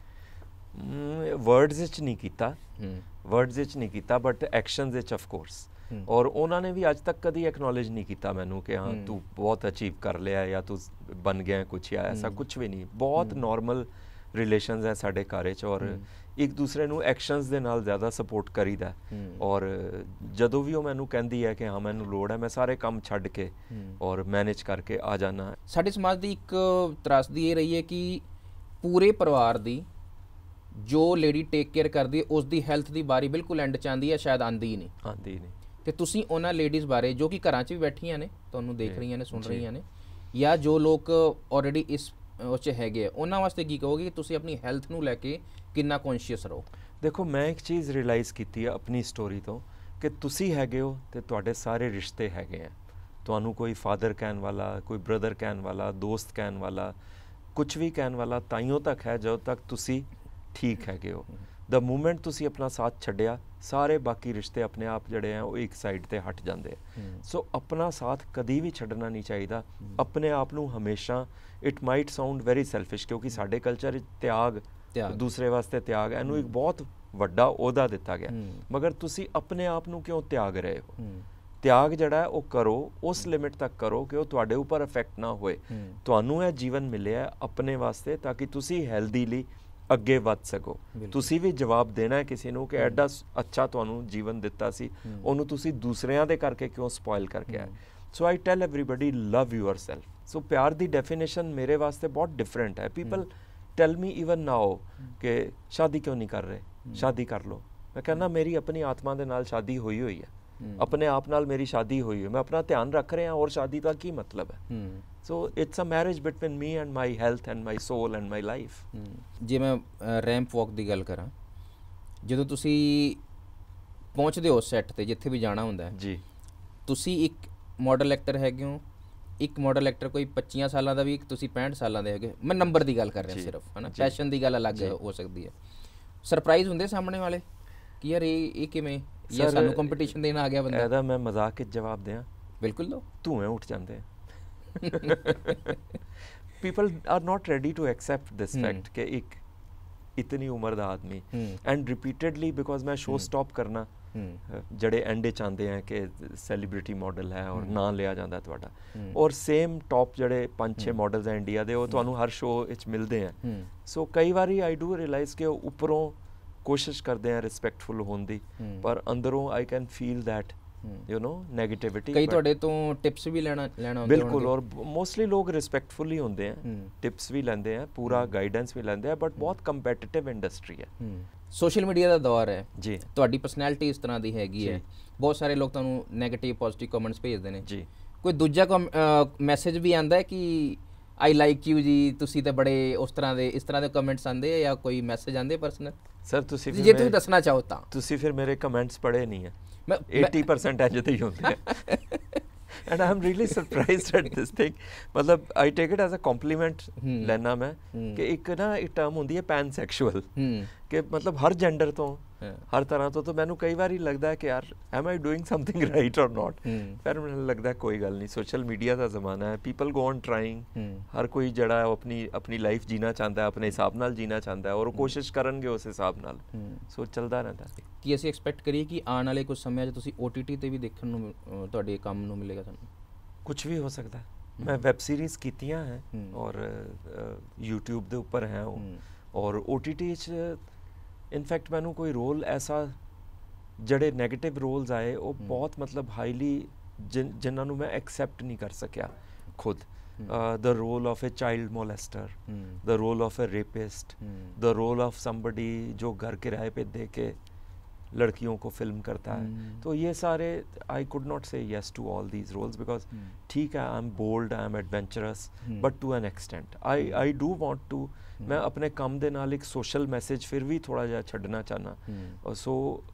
ਵਰਡਸ ਵਿੱਚ ਨਹੀਂ ਕੀਤਾ, ਵਰਡਸ ਵਿੱਚ ਨਹੀਂ ਕੀਤਾ, ਬਟ ਐਕਸ਼ਨਸ ਵਿੱਚ ਆਫ ਕੋਰਸ। ਔਰ ਉਹਨਾਂ ਨੇ ਵੀ ਅੱਜ ਤੱਕ ਕਦੀ ਐਕਨੋਲੇਜ ਨਹੀਂ ਕੀਤਾ ਮੈਨੂੰ ਕਿ ਹਾਂ ਤੂੰ ਬਹੁਤ ਅਚੀਵ ਕਰ ਲਿਆ ਜਾਂ ਤੂੰ ਬਣ ਗਿਆ ਕੁਛ, ਜਾਂ ਐਸਾ ਕੁਛ ਵੀ ਨਹੀਂ। ਬਹੁਤ ਨੋਰਮਲ ਰਿਲੇਸ਼ਨਸ ਹੈ ਸਾਡੇ ਘਰ 'ਚ, ਔਰ ਇੱਕ ਦੂਸਰੇ ਨੂੰ ਐਕਸ਼ਨਸ ਦੇ ਨਾਲ ਜ਼ਿਆਦਾ ਸਪੋਰਟ ਕਰੀਦਾ। ਔਰ ਜਦੋਂ ਵੀ ਉਹ ਮੈਨੂੰ ਕਹਿੰਦੀ ਹੈ ਕਿ ਹਾਂ ਮੈਨੂੰ ਲੋੜ ਹੈ, ਮੈਂ ਸਾਰੇ ਕੰਮ ਛੱਡ ਕੇ ਔਰ ਮੈਨੇਜ ਕਰਕੇ ਆ ਜਾਣਾ। ਸਾਡੇ ਸਮਾਜ ਦੀ ਇੱਕ ਤਰਾਸਦੀ ਇਹ ਰਹੀ ਹੈ ਕਿ ਪੂਰੇ ਪਰਿਵਾਰ ਦੀ ਜੋ ਲੇਡੀ ਟੇਕ ਕੇਅਰ ਕਰਦੀ ਹੈ ਉਸ ਦੀ ਹੈਲਥ ਦੀ ਬਾਰੀ ਬਿਲਕੁਲ ਐਂਡ 'ਚ ਆਉਂਦੀ ਹੈ, ਸ਼ਾਇਦ ਆਉਂਦੀ ਹੀ ਨਹੀਂ ਆਉਂਦੀ ਹੀ ਨਹੀਂ। ਤੇ ਤੁਸੀਂ ਉਹਨਾਂ ਲੇਡੀਜ਼ ਬਾਰੇ ਜੋ ਕਿ ਘਰਾਂ 'ਚ ਵੀ ਬੈਠੀਆਂ ਨੇ, ਤੁਹਾਨੂੰ ਦੇਖ ਰਹੀਆਂ ਨੇ, ਸੁਣ ਰਹੀਆਂ ਨੇ, ਜਾਂ ਜੋ ਲੋਕ ਆਲਰੇਡੀ ਇਸ ਉਹ 'ਚ ਹੈਗੇ ਆ, ਉਹਨਾਂ ਵਾਸਤੇ ਕੀ ਕਹੋਗੇ ਕਿ ਤੁਸੀਂ ਆਪਣੀ ਹੈਲਥ ਨੂੰ ਲੈ ਕੇ ਕਿੰਨਾ ਕੌਨਸ਼ੀਅਸ ਰਹੋ? ਦੇਖੋ, ਮੈਂ ਇੱਕ ਚੀਜ਼ ਰਿਅਲਾਈਜ਼ ਕੀਤੀ ਹੈ ਆਪਣੀ ਸਟੋਰੀ ਤੋਂ ਕਿ ਤੁਸੀਂ ਹੈਗੇ ਹੋ ਤੇ ਤੁਹਾਡੇ ਸਾਰੇ ਰਿਸ਼ਤੇ ਹੈਗੇ ਆ। ਤੁਹਾਨੂੰ ਕੋਈ ਫਾਦਰ ਕਹਿਣ ਵਾਲਾ, ਕੋਈ ਬ੍ਰਦਰ ਕਹਿਣ ਵਾਲਾ, ਦੋਸਤ ਕਹਿਣ ਵਾਲਾ, ਕੁਛ ਵੀ ਕਹਿਣ ਵਾਲਾ ਤਾਈਓ ਤੱਕ ਹੈ ਜਦੋਂ ਤੱਕ ਤੁਸੀਂ ਠੀਕ ਹੈਗੇ ਹੋ। ਦ ਮੂਮੈਂਟ ਤੁਸੀਂ ਆਪਣਾ ਸਾਥ ਛੱਡਿਆ, ਸਾਰੇ ਬਾਕੀ ਰਿਸ਼ਤੇ ਆਪਣੇ ਆਪ ਜਿਹੜੇ ਆ ਉਹ ਇੱਕ ਸਾਈਡ 'ਤੇ ਹਟ ਜਾਂਦੇ ਆ। ਸੋ ਆਪਣਾ ਸਾਥ ਕਦੀ ਵੀ ਛੱਡਣਾ ਨਹੀਂ ਚਾਹੀਦਾ। ਆਪਣੇ ਆਪ ਨੂੰ ਹਮੇਸ਼ਾ, it might sound very selfish ਕਿਉਂਕਿ ਸਾਡੇ ਕਲਚਰ ਵਿੱਚ ਤਿਆਗ, ਦੂਸਰੇ ਵਾਸਤੇ ਤਿਆਗ, ਇਹਨੂੰ ਇੱਕ ਬਹੁਤ ਵੱਡਾ ਅਹੁਦਾ ਦਿੱਤਾ ਗਿਆ, ਮਗਰ ਤੁਸੀਂ ਆਪਣੇ ਆਪ ਨੂੰ ਕਿਉਂ ਤਿਆਗ ਰਹੇ ਹੋ? ਤਿਆਗ ਜਿਹੜਾ ਹੈ ਉਹ ਕਰੋ, ਉਸ ਲਿਮਿਟ ਤੱਕ ਕਰੋ ਕਿ ਉਹ ਤੁਹਾਡੇ ਉੱਪਰ ਇਫੈਕਟ ਨਾ ਹੋਏ। ਤੁਹਾਨੂੰ ਇਹ ਜੀਵਨ ਮਿਲਿਆ ਆਪਣੇ ਵਾਸਤੇ ਤਾਂ ਕਿ ਤੁਸੀਂ ਹੈਲਦੀਲੀ ਅੱਗੇ ਵੱਧ ਸਕੋ। ਤੁਸੀਂ ਵੀ ਜਵਾਬ ਦੇਣਾ ਹੈ ਕਿਸੇ ਨੂੰ ਕਿ ਐਡਾ ਅੱਛਾ ਤੁਹਾਨੂੰ ਜੀਵਨ ਦਿੱਤਾ ਸੀ, ਉਹਨੂੰ ਤੁਸੀਂ ਦੂਸਰਿਆਂ ਦੇ ਕਰਕੇ ਕਿਉਂ ਸਪੋਇਲ ਕਰਕੇ ਆਏ। So I tell everybody love yourself. So ਪਿਆਰ ਦੀ ਡੈਫੀਨੇਸ਼ਨ ਮੇਰੇ ਵਾਸਤੇ ਬਹੁਤ ਡਿਫਰੈਂਟ ਹੈ। ਪੀਪਲ ਟੈਲ ਮੀ ਇਵਨ ਨਾਓ ਕਿ ਸ਼ਾਦੀ ਕਿਉਂ ਨਹੀਂ ਕਰ ਰਹੇ, शादी कर लो। मैं कहना मेरी अपनी आत्मा के नाल शादी हुई हुई है, अपने आप नाल मेरी शादी हुई है, मैं अपना ध्यान रख रहा और शादी का की मतलब है। So it's a marriage between me and my health and my soul and my life. जे मैं रैंप वॉक की गल करा, जो तुसी पहुँचते हो सैट ते जिथे भी जाना होंदा है जी, तुसी एक मॉडल एक्टर हैगे हो, एक मॉडल एक्टर कोई पच्चीस सालों का भी, एक तुसी पैंठ सालों के हैगे, मैं नंबर की गल कर रहा सिर्फ, है ना, पैशन की गल अलग हो सकती है। सरप्राइज होंगे सामने वाले कि यार ये ये किवें, या सानू कंपीटीशन देना आ गया बंदा? ਇਹਦਾ मैं मजाक च जवाब दें, बिल्कुल दो, धुएं उठ जाते हैं। People are not ready to accept this fact कि एक इतनी उम्र का आदमी एंड रिपीटेडली, बिकॉज मैं शो स्टॉप करना जड़े एंड चाहते हैं कि सैलीब्रिटी मॉडल है और ना लिया जाता थोड़ा, और सेम टॉप जड़े पांच छे मॉडल्स हैं इंडिया के, वो तो हर शो मिलते हैं। सो कई बार आई डू रियलाइज कि उपरों कोशिश करते हैं रिस्पैक्टफुल होने दी, पर अंदरों I can feel that you know negativity. कई ਤੁਹਾਡੇ ਤੋਂ टिप्स भी लेना लेना होंगे? बिल्कुल, और मोस्टली लोग रिस्पैक्टफुल ही होंगे हैं, टिप्स भी लेंदे हैं, पूरा गाइडेंस भी लेंदे हैं, बट बहुत कंपैटिटिव इंडस्ट्री है। सोशल मीडिया का दौर है जी, ਤੁਹਾਡੀ ਪਰਸਨੈਲਿਟੀ ਇਸ ਤਰ੍ਹਾਂ ਦੀ ਹੈਗੀ ਹੈ, ਬਹੁਤ ਸਾਰੇ ਲੋਕ ਤੁਹਾਨੂੰ ਨੈਗੇਟਿਵ ਪੋਜ਼ਿਟਿਵ ਕਮੈਂਟਸ ਭੇਜਦੇ ਨੇ ਜੀ। ਕੋਈ ਦੂਜਾ ਮੈਸੇਜ ਵੀ ਆਂਦਾ ਹੈ ਕਿ ਆਈ ਲਾਈਕ ਯੂ ਜੀ, ਤੁਸੀਂ ਤਾਂ ਬੜੇ ਉਸ ਤਰ੍ਹਾਂ ਦੇ ਇਸ ਤਰ੍ਹਾਂ ਦੇ ਕਮੈਂਟਸ ਆਂਦੇ ਆ, ਜਾਂ ਕੋਈ ਮੈਸੇਜ ਆਂਦੇ ਪਰਸਨਲ? ਸਰ ਤੁਸੀਂ ਜੇ ਤੁਸੀਂ ਦੱਸਣਾ ਚਾਹੋ ਤਾਂ। ਤੁਸੀਂ ਫਿਰ ਮੇਰੇ ਕਮੈਂਟਸ ਪੜ੍ਹੇ ਨਹੀਂ ਹੈ, मैं eighty percent ਇੰਜ ਦੇ ਹੀ ਹੁੰਦੇ ਆ। And I am really surprised at this thing, मतलब I take it as a compliment लेना मैं कि एक ना एक टर्म होंदी है पैन सैक्शुअल, कि मतलब हर जेंडर तो हर तरह तो तो मैनू कई बार ही लगता है कि यार am I doing something right और नॉट, फिर मैंने लगता है कोई गल नहीं, सोशल मीडिया का ज़माना है, पीपल गो ऑन ट्राइंग, हर कोई जड़ा अपनी अपनी लाइफ जीना चाहता है, अपने हिसाब नाल जीना चाहता है, और कोशिश करनगे उस हिसाब नाल, सो चलता रहता है। ਕੀ ਅਸੀਂ ਐਕਸਪੈਕਟ ਕਰੀਏ ਕਿ ਆਉਣ ਵਾਲੇ ਕੁਝ ਸਮੇਂ 'ਚ ਤੁਸੀਂ O T T ਤੇ ਵੀ ਦੇਖਣ ਨੂੰ ਤੁਹਾਡੇ ਕੰਮ ਨੂੰ ਮਿਲੇਗਾ ਸਾਨੂੰ? कुछ भी हो सकता है। मैं वेब सीरीज़ कीतियाँ हैं और यूट्यूब के उपर हैं, और O T T इनफैक्ट मैनू कोई रोल ऐसा जड़े नैगेटिव रोल्स आए वो बहुत मतलब हाईली जिन जिन्होंने मैं एक्सैप्ट नहीं कर सकिया खुद। The role of a child molester, the role of a rapist, the role of somebody जो घर किराए पे दे के लड़कियों को फिल्म करता है, तो ये सारे I could not say yes to all these roles, because ठीक है I am bold, I am adventurous, but to an extent I I do want to, मैं अपने काम दे नाल एक सोशल मैसेज फिर भी थोड़ा जिहा छड्डना चाहना, और सो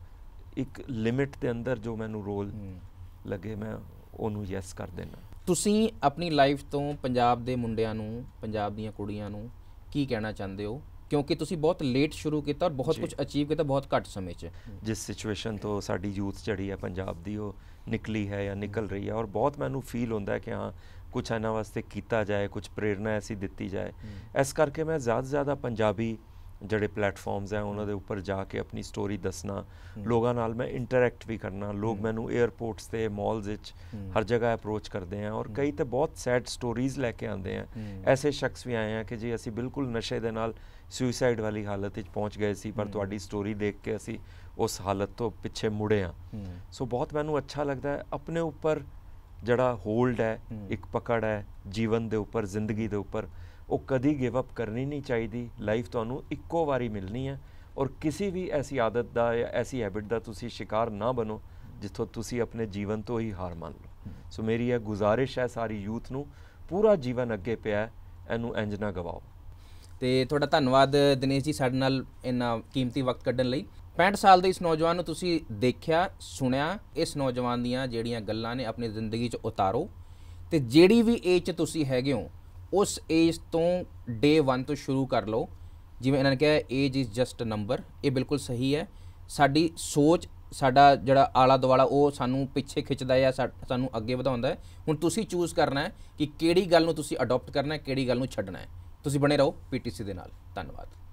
एक लिमिट के अंदर जो मैनू रोल लगे मैं ਉਹਨੂੰ ਯੈਸ ਕਰ ਦੇਣਾ। ਤੁਸੀਂ ਆਪਣੀ ਲਾਈਫ ਤੋਂ ਪੰਜਾਬ ਦੇ ਮੁੰਡਿਆਂ ਨੂੰ, ਪੰਜਾਬ ਦੀਆਂ ਕੁੜੀਆਂ ਨੂੰ ਕੀ ਕਹਿਣਾ ਚਾਹੁੰਦੇ ਹੋ, ਕਿਉਂਕਿ ਤੁਸੀਂ ਬਹੁਤ ਲੇਟ ਸ਼ੁਰੂ ਕੀਤਾ ਔਰ ਬਹੁਤ ਕੁਝ ਅਚੀਵ ਕੀਤਾ ਬਹੁਤ ਘੱਟ ਸਮੇਂ 'ਚ? ਜਿਸ ਸਿਚੁਏਸ਼ਨ ਤੋਂ ਸਾਡੀ ਯੂਥ ਜਿਹੜੀ ਹੈ ਪੰਜਾਬ ਦੀ ਉਹ ਨਿਕਲੀ ਹੈ ਜਾਂ ਨਿਕਲ ਰਹੀ ਹੈ, ਔਰ ਬਹੁਤ ਮੈਨੂੰ ਫੀਲ ਹੁੰਦਾ ਹੈ ਕਿ ਹਾਂ ਕੁਛ ਇਹਨਾਂ ਵਾਸਤੇ ਕੀਤਾ ਜਾਏ, ਕੁਛ ਪ੍ਰੇਰਨਾ ਐਸੀ ਦਿੱਤੀ ਜਾਏ। ਇਸ ਕਰਕੇ ਮੈਂ ਜ਼ਿਆਦਾ ਤੋਂ ਜ਼ਿਆਦਾ ਪੰਜਾਬੀ ਜਿਹੜੇ ਪਲੇਟਫਾਰਮਸ ਹੈ ਉਹਨਾਂ ਦੇ ਉੱਪਰ ਜਾ ਕੇ ਆਪਣੀ ਸਟੋਰੀ ਦੱਸਣਾ, ਲੋਕਾਂ ਨਾਲ ਮੈਂ ਇੰਟਰੈਕਟ ਵੀ ਕਰਨਾ। ਲੋਕ ਮੈਨੂੰ 에ਅਰਪੋਰਟਸ ਤੇ ਮਾਲਸ ਵਿੱਚ ਹਰ ਜਗ੍ਹਾ ਅਪਰੋਚ ਕਰਦੇ ਆ, ਔਰ ਕਈ ਤਾਂ ਬਹੁਤ ਸੈਡ ਸਟੋਰੀਜ਼ ਲੈ ਕੇ ਆਉਂਦੇ ਆ। ਐਸੇ ਸ਼ਖਸ ਵੀ ਆਏ ਆ ਕਿ ਜੀ ਅਸੀਂ ਬਿਲਕੁਲ ਨਸ਼ੇ ਦੇ ਨਾਲ ਸੁਸਾਈਡ ਵਾਲੀ ਹਾਲਤ ਵਿੱਚ ਪਹੁੰਚ ਗਏ ਸੀ, ਪਰ ਤੁਹਾਡੀ ਸਟੋਰੀ ਦੇਖ ਕੇ ਅਸੀਂ ਉਸ ਹਾਲਤ ਤੋਂ ਪਿੱਛੇ ਮੁੜੇ ਆ। ਸੋ ਬਹੁਤ ਮੈਨੂੰ ਅੱਛਾ ਲੱਗਦਾ ਹੈ ਆਪਣੇ ਉੱਪਰ ਜਿਹੜਾ ਹੋਲਡ ਹੈ, ਇੱਕ ਪਕੜ ਹੈ ਜੀਵਨ ਦੇ ਉੱਪਰ, ਜ਼ਿੰਦਗੀ ਦੇ ਉੱਪਰ, ਉਹ ਕਦੀ ਗਿਵ ਅਪ ਕਰਨੀ ਨਹੀਂ ਚਾਹੀਦੀ। ਲਾਈਫ ਤੁਹਾਨੂੰ ਇੱਕੋ ਵਾਰੀ ਮਿਲਣੀ ਹੈ, ਔਰ ਕਿਸੇ ਵੀ ਐਸੀ ਆਦਤ ਦਾ ਜਾਂ ਐਸੀ ਹੈਬਿਟ ਦਾ ਤੁਸੀਂ ਸ਼ਿਕਾਰ ਨਾ ਬਣੋ ਜਿੱਥੋਂ ਤੁਸੀਂ ਆਪਣੇ ਜੀਵਨ ਤੋਂ ਹੀ ਹਾਰ ਮੰਨ ਲਓ। ਸੋ ਮੇਰੀ ਇਹ ਗੁਜ਼ਾਰਿਸ਼ ਹੈ ਸਾਰੀ ਯੂਥ ਨੂੰ, ਪੂਰਾ ਜੀਵਨ ਅੱਗੇ ਪਿਆ, ਇਹਨੂੰ ਇੰਜ ਨਾ ਗਵਾਓ। ਤੇ ਤੁਹਾਡਾ ਧੰਨਵਾਦ ਦਿਨੇਸ਼ ਜੀ ਸਾਡੇ ਨਾਲ ਇੰਨਾ ਕੀਮਤੀ ਵਕਤ ਕੱਢਣ ਲਈ। ਪੈਂਹਠ ਸਾਲ ਦੇ ਇਸ ਨੌਜਵਾਨ ਨੂੰ ਤੁਸੀਂ ਦੇਖਿਆ, ਸੁਣਿਆ, ਇਸ ਨੌਜਵਾਨ ਦੀਆਂ ਜਿਹੜੀਆਂ ਗੱਲਾਂ ਨੇ ਆਪਣੀ ਜ਼ਿੰਦਗੀ 'ਚ ਉਤਾਰੋ, ਤੇ ਜਿਹੜੀ ਵੀ ਏਜ 'ਚ ਤੁਸੀਂ ਹੈਗੇ ਹੋ ਉਸ ਏਜ ਤੋਂ ਡੇ ਵਨ ਤੋਂ ਸ਼ੁਰੂ ਕਰ ਲਓ। ਜਿਵੇਂ ਇਹਨਾਂ ਨੇ ਕਿਹਾ ਏਜ ਇਜ਼ ਜਸਟ ਨੰਬਰ, ਇਹ ਬਿਲਕੁਲ ਸਹੀ ਹੈ। ਸਾਡੀ ਸੋਚ, ਸਾਡਾ ਜਿਹੜਾ ਆਲਾ ਦੁਆਲਾ ਉਹ ਸਾਨੂੰ ਪਿੱਛੇ ਖਿੱਚਦਾ ਹੈ, ਸਾਨੂੰ ਅੱਗੇ ਵਧਾਉਂਦਾ ਹੈ। ਹੁਣ ਤੁਸੀਂ ਚੂਜ਼ ਕਰਨਾ ਹੈ ਕਿ ਕਿਹੜੀ ਗੱਲ ਨੂੰ ਤੁਸੀਂ ਅਡੋਪਟ ਕਰਨਾ ਹੈ, ਕਿਹੜੀ ਗੱਲ ਨੂੰ ਛੱਡਣਾ ਹੈ। ਤੁਸੀਂ ਬਣੇ ਰਹੋ ਪੀ ਟੀ ਸੀ ਦੇ ਨਾਲ। ਧੰਨਵਾਦ।